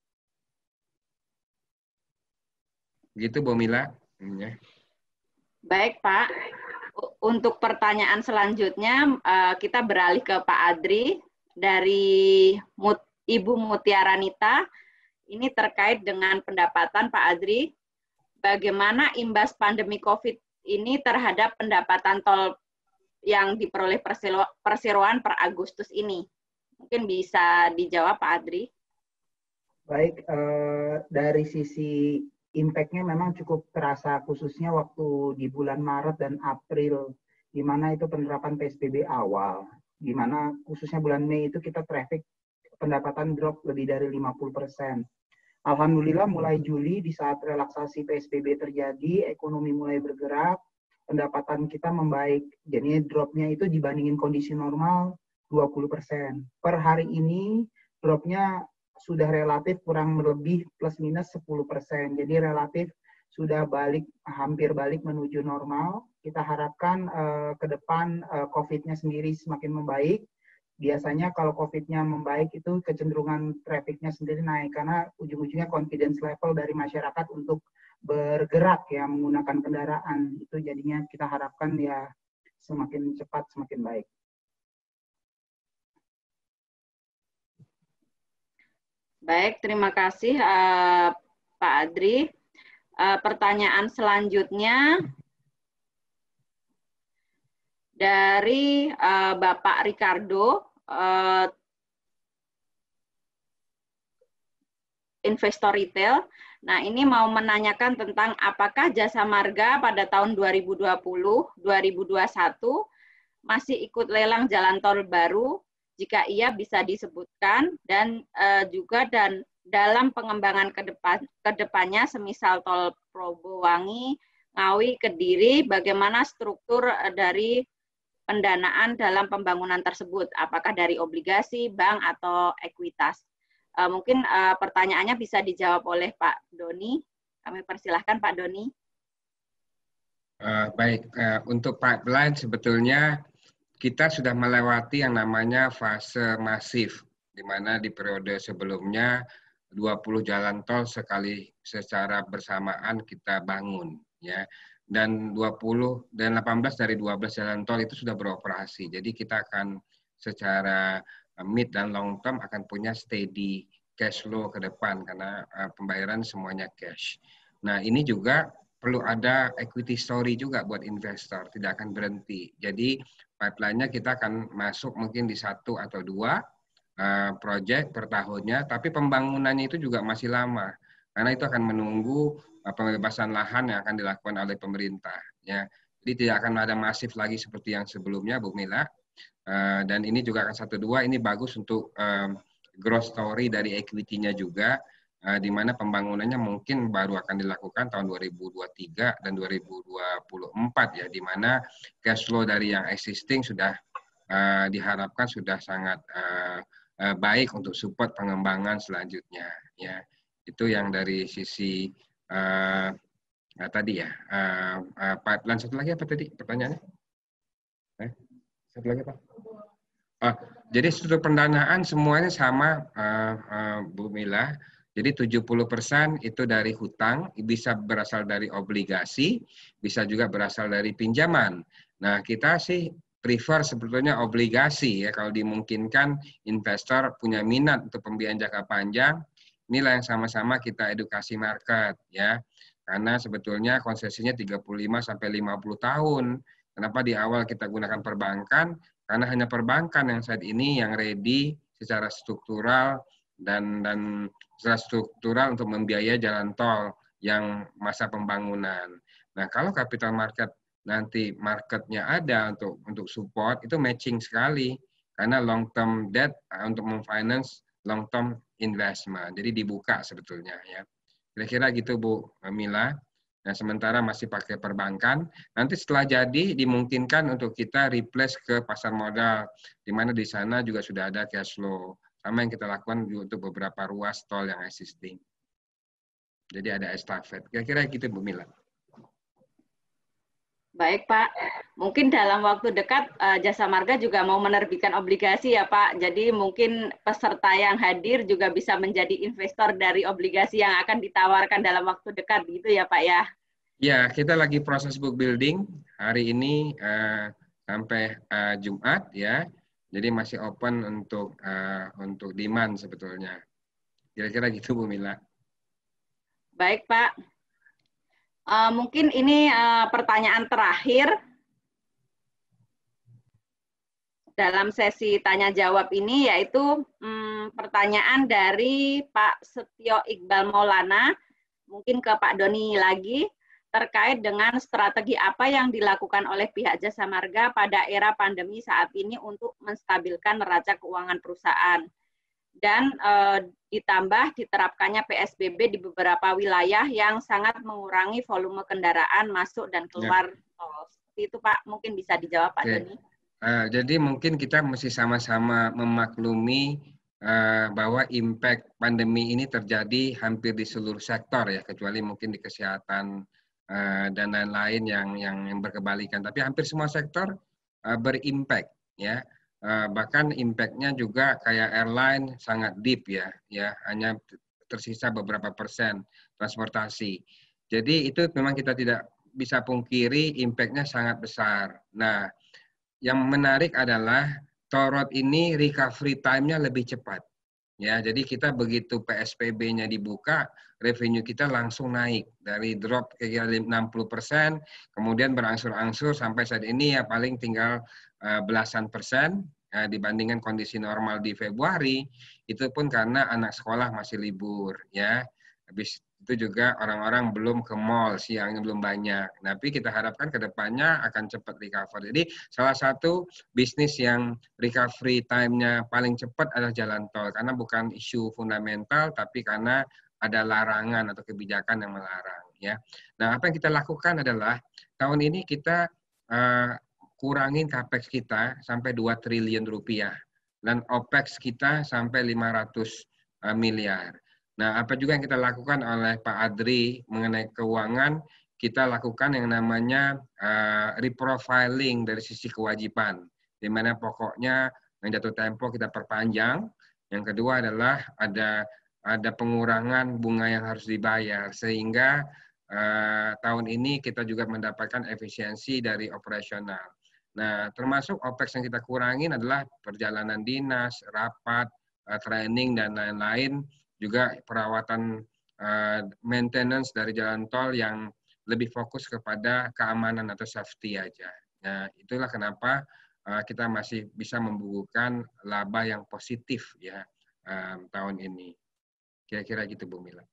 Gitu Bu Mila. Ya. Baik Pak. Untuk pertanyaan selanjutnya kita beralih ke Pak Adri dari Ibu Mutiara Nita. Ini terkait dengan pendapatan Pak Adri. Bagaimana imbas pandemi COVID ini terhadap pendapatan tol yang diperoleh perseroan per Agustus ini? Mungkin bisa dijawab Pak Adri. Baik, eh, dari sisi impact-nya memang cukup terasa khususnya waktu di bulan Maret dan April, di mana itu penerapan P S B B awal, di mana khususnya bulan Mei itu kita traffic pendapatan drop lebih dari lima puluh persen. Alhamdulillah mulai Juli di saat relaksasi P S B B terjadi, ekonomi mulai bergerak, pendapatan kita membaik. Jadi drop-nya itu dibandingin kondisi normal dua puluh persen. Per hari ini drop-nya sudah relatif kurang lebih plus minus sepuluh persen. Jadi relatif sudah balik, hampir balik menuju normal. Kita harapkan uh, ke depan uh, COVID-nya sendiri semakin membaik. Biasanya kalau COVID-nya membaik itu kecenderungan traffic-nya sendiri naik karena ujung-ujungnya confidence level dari masyarakat untuk bergerak ya menggunakan kendaraan. Itu jadinya kita harapkan ya semakin cepat semakin baik. Baik, terima kasih uh, Pak Adri. Uh, pertanyaan selanjutnya dari uh, Bapak Ricardo, uh, investor retail. Nah, ini mau menanyakan tentang apakah Jasa Marga pada tahun dua ribu dua puluh dua ribu dua puluh satu masih ikut lelang jalan tol baru? Jika iya bisa disebutkan dan uh, juga dan dalam pengembangan ke depan kedepannya semisal tol Probowangi, Ngawi, Kediri, bagaimana struktur uh, dari pendanaan dalam pembangunan tersebut? Apakah dari obligasi, bank atau ekuitas? Uh, mungkin uh, pertanyaannya bisa dijawab oleh Pak Doni. Kami persilahkan Pak Doni. Uh, baik, uh, untuk pipeline sebetulnya kita sudah melewati yang namanya fase masif, di mana di periode sebelumnya dua puluh jalan tol sekali secara bersamaan kita bangun, ya. Dan dua puluh dan delapan belas dari dua belas jalan tol itu sudah beroperasi. Jadi kita akan secara mid dan long term akan punya steady cash flow ke depan karena pembayaran semuanya cash. Nah, ini juga perlu ada equity story juga buat investor, tidak akan berhenti. Jadi pipeline-nya kita akan masuk mungkin di satu atau dua uh, project per tahunnya, tapi pembangunannya itu juga masih lama, karena itu akan menunggu uh, pembebasan lahan yang akan dilakukan oleh pemerintah. Ya. Jadi tidak akan ada masif lagi seperti yang sebelumnya, Bu Mila. Uh, dan ini juga akan satu dua, ini bagus untuk um, growth story dari equity-nya juga, Uh, di mana pembangunannya mungkin baru akan dilakukan tahun dua ribu dua puluh tiga dan dua ribu dua puluh empat ya, di mana cash flow dari yang existing sudah uh, diharapkan sudah sangat uh, uh, baik untuk support pengembangan selanjutnya ya. Itu yang dari sisi uh, uh, tadi ya uh, uh, pipeline. Satu lagi apa tadi pertanyaannya? Eh, satu lagi Pak. Uh, jadi struktur pendanaan semuanya sama uh, uh, Bu Mila. Jadi tujuh puluh persen itu dari hutang, bisa berasal dari obligasi, bisa juga berasal dari pinjaman. Nah, kita sih prefer sebetulnya obligasi ya, kalau dimungkinkan investor punya minat untuk pembiayaan jangka panjang, inilah yang sama-sama kita edukasi market ya. Karena sebetulnya konsesinya tiga puluh lima sampai lima puluh tahun. Kenapa di awal kita gunakan perbankan? Karena hanya perbankan yang saat ini yang ready secara struktural dan dan secara struktural untuk membiayai jalan tol yang masa pembangunan. Nah, kalau capital market nanti marketnya ada untuk untuk support, itu matching sekali. Karena long term debt untuk memfinance long term investment. Jadi dibuka sebetulnya ya. Kira-kira gitu Bu Mila. Nah, sementara masih pakai perbankan. Nanti setelah jadi dimungkinkan untuk kita replace ke pasar modal, di mana di sana juga sudah ada cash flow. Sama yang kita lakukan untuk beberapa ruas tol yang existing. Jadi ada estafet. Kira-kira gitu Bu Mila. Baik Pak, mungkin dalam waktu dekat Jasa Marga juga mau menerbitkan obligasi ya Pak. Jadi mungkin peserta yang hadir juga bisa menjadi investor dari obligasi yang akan ditawarkan dalam waktu dekat gitu ya Pak ya. Ya, kita lagi proses book building hari ini uh, sampai uh, Jumat ya. Jadi masih open untuk uh, untuk demand sebetulnya. Kira-kira gitu Bu Mila. Baik Pak. Uh, mungkin ini uh, pertanyaan terakhir dalam sesi tanya jawab ini, yaitu um, pertanyaan dari Pak Setio Iqbal Maulana, mungkin ke Pak Doni lagi, terkait dengan strategi apa yang dilakukan oleh pihak Jasa Marga pada era pandemi saat ini untuk menstabilkan neraca keuangan perusahaan. Dan eh, ditambah diterapkannya P S B B di beberapa wilayah yang sangat mengurangi volume kendaraan masuk dan keluar tol. Seperti itu Pak, mungkin bisa dijawab Pak Doni. Uh, jadi mungkin kita mesti sama-sama memaklumi uh, bahwa impact pandemi ini terjadi hampir di seluruh sektor ya, kecuali mungkin di kesehatan uh, dan lain-lain yang, yang yang berkebalikan. Tapi hampir semua sektor uh, berimpact ya. Uh, bahkan impact-nya juga kayak airline sangat deep ya, ya hanya tersisa beberapa persen transportasi. Jadi itu memang kita tidak bisa pungkiri impact-nya sangat besar. Nah, yang menarik adalah toll road ini recovery time-nya lebih cepat. Ya, jadi kita begitu P S B B-nya dibuka, revenue kita langsung naik dari drop kira-kira enam puluh persen, kemudian berangsur-angsur sampai saat ini ya paling tinggal uh, belasan persen uh, dibandingkan kondisi normal di Februari, itu pun karena anak sekolah masih libur ya. Habis itu juga orang-orang belum ke mall, siangnya belum banyak. Tapi kita harapkan ke depannya akan cepat recover. Jadi salah satu bisnis yang recovery time-nya paling cepat adalah jalan tol. Karena bukan isu fundamental, tapi karena ada larangan atau kebijakan yang melarang. Ya. Nah, apa yang kita lakukan adalah tahun ini kita uh, kurangin capex kita sampai dua triliun rupiah. Dan opex kita sampai lima ratus miliar. Nah, apa juga yang kita lakukan oleh Pak Adri mengenai keuangan, kita lakukan yang namanya uh, reprofiling dari sisi kewajiban, di mana pokoknya yang jatuh tempo kita perpanjang. Yang kedua adalah ada ada pengurangan bunga yang harus dibayar, sehingga uh, tahun ini kita juga mendapatkan efisiensi dari operasional. Nah, termasuk opex yang kita kurangin adalah perjalanan dinas, rapat, uh, training, dan lain-lain. Juga perawatan uh, maintenance dari jalan tol yang lebih fokus kepada keamanan atau safety aja. Nah, itulah kenapa uh, kita masih bisa membukukan laba yang positif ya um, tahun ini. Kira-kira gitu Bu Mila.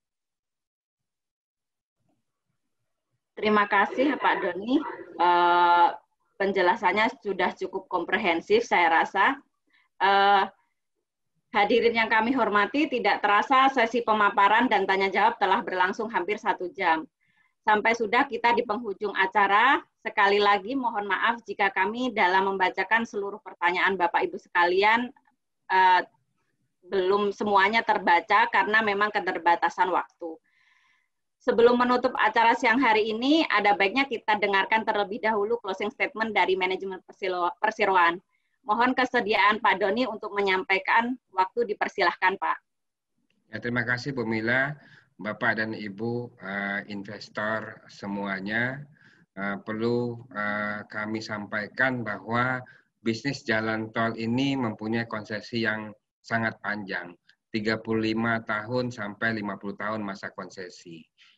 Terima kasih Pak Doni. Uh, penjelasannya sudah cukup komprehensif saya rasa. Uh, Hadirin yang kami hormati, tidak terasa sesi pemaparan dan tanya jawab telah berlangsung hampir satu jam. Sampai sudah kita di penghujung acara, sekali lagi mohon maaf jika kami dalam membacakan seluruh pertanyaan Bapak Ibu sekalian, eh, belum semuanya terbaca karena memang keterbatasan waktu. Sebelum menutup acara siang hari ini, ada baiknya kita dengarkan terlebih dahulu closing statement dari manajemen perseroan. Mohon kesediaan Pak Doni untuk menyampaikan, waktu dipersilahkan Pak. Ya, terima kasih Bu Mila, Bapak dan Ibu uh, investor semuanya. Uh, perlu uh, kami sampaikan bahwa bisnis jalan tol ini mempunyai konsesi yang sangat panjang, tiga puluh lima tahun sampai lima puluh tahun masa konsesi.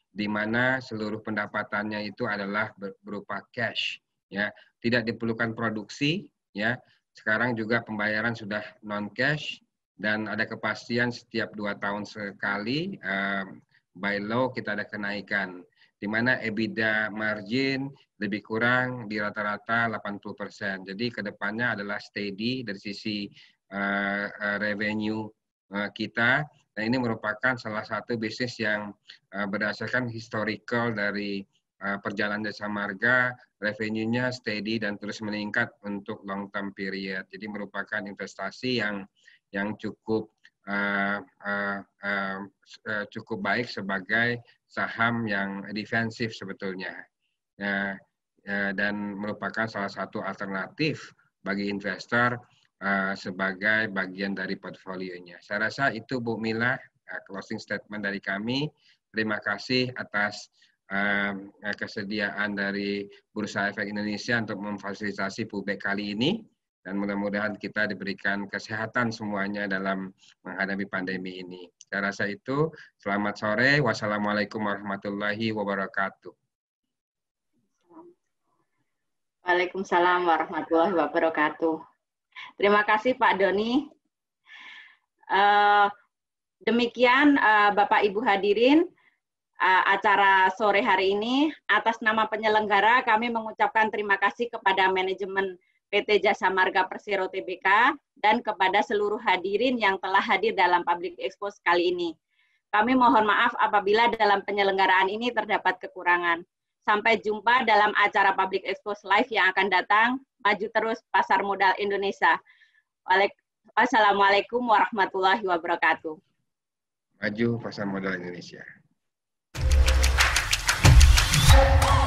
di mana seluruh pendapatannya itu adalah berupa cash, ya, tidak diperlukan produksi, ya. Sekarang juga pembayaran sudah non cash dan ada kepastian setiap dua tahun sekali um, by law kita ada kenaikan, di mana EBITDA margin lebih kurang di rata-rata delapan puluh persen. Jadi kedepannya adalah steady dari sisi uh, uh, revenue uh, kita. Dan ini merupakan salah satu bisnis yang uh, berdasarkan historical dari uh, perjalanan Jasa Marga, revenue-nya steady dan terus meningkat untuk long term period. Jadi merupakan investasi yang yang cukup uh, uh, uh, uh, cukup baik sebagai saham yang defensif sebetulnya. Uh, uh, dan merupakan salah satu alternatif bagi investor Uh, sebagai bagian dari portfolionya. Saya rasa itu Bu Mila, uh, closing statement dari kami. Terima kasih atas um, kesediaan dari Bursa Efek Indonesia untuk memfasilitasi Pubek kali ini, dan mudah-mudahan kita diberikan kesehatan semuanya dalam menghadapi pandemi ini. Saya rasa itu. Selamat sore. Wassalamualaikum warahmatullahi wabarakatuh. Waalaikumsalam warahmatullahi wabarakatuh. Terima kasih Pak Doni. Uh, demikian uh, Bapak Ibu hadirin uh, acara sore hari ini. Atas nama penyelenggara kami mengucapkan terima kasih kepada manajemen P T Jasa Marga Persero T B K dan kepada seluruh hadirin yang telah hadir dalam Public Expo kali ini. Kami mohon maaf apabila dalam penyelenggaraan ini terdapat kekurangan. Sampai jumpa dalam acara Public Expo Live yang akan datang. Maju terus pasar modal Indonesia. Wassalamualaikum warahmatullahi wabarakatuh. Maju pasar modal Indonesia.